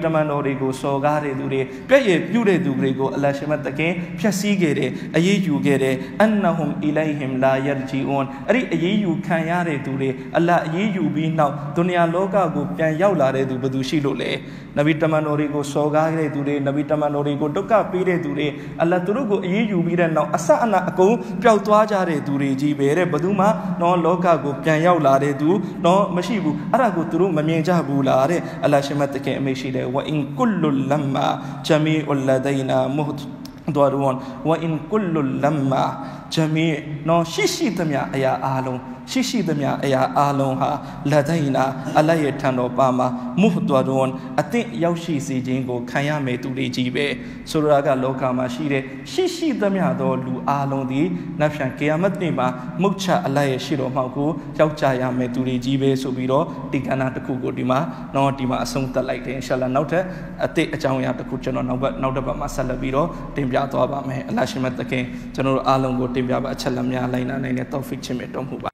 [SPEAKER 1] တမန်တော်တွေကိုစော်ကားတဲ့သူတွေပြည့်ရပြုတဲ့သူတွေကိုအလ္လာဟ်ရှင်မတ်တခင်ဖျက်ဆီးခဲ့တယ်အရေးယူခဲ့တယ်အန်နဟွမ်အီလိုင်ဟင်လာယရဂျီအွန်အဲ့ဒီအရေးယူခံရတဲ့သူတွေအလ္လာဟ်အရေးယူပြီးနောက်ဒုနီယာလောကကိုပြန်ရောက်လာတဲ့သူဘယ်သူရှိလို့လဲနဗီတမန်တော်တွေကိုစော်ကားတဲ့သူတွေနဗီတမန်တော်တွေကိုဒုက္ခပေးတဲ့သူတွေအလ္လာဟ်သူတို့ကိုအရေးယူပြီးတဲ့နောက်အဆအနာအကုန်ပျောက်သွားကြတဲ့သူတွေကြီးပဲတဲ့ဘယ်သူမှနော်လောကကိုပြန်ရောက်လာတဲ့သူနော်မရှိဘူးအဲ့ဒါကိုသူတို့မမြင်ကြဘူးလားတဲ့အလ္လာဟ်ရှင်မတ်တခင်အမိရှိတယ်ဝအင်ကုလ်လမ်မာဂျမီအလ္လဒိနာမုဟ်dwarun wa in kullu lamma jami no shishi tamya aya alon shishi tamya aya alon ha ladaina Allah ye than do pa ma muhdwarun atin yauk shi se chin ko khan ya me tu de ji be so ra ka loka ma shi de shishi tamya do lu alon di nap phyan kiyamat ni ma mukcha Allah ye shi do mauk ko yauk ja ya me tu de ji be so pi do ti kana takku ko di ma no di ma asong tat lai de inshallah nauk that atit achaung ya takku chono nauk bat nauk tat bat ma sat lat pi do tin pya twa ba me Allah ရှင်မတ်တခင်ကျွန်တော်တို့အားလုံးကိုတင်ပြပါအချက်လက်များလိုက်နာနိုင်တဲ့ topic ချင်းမြတ်တော်မူပါ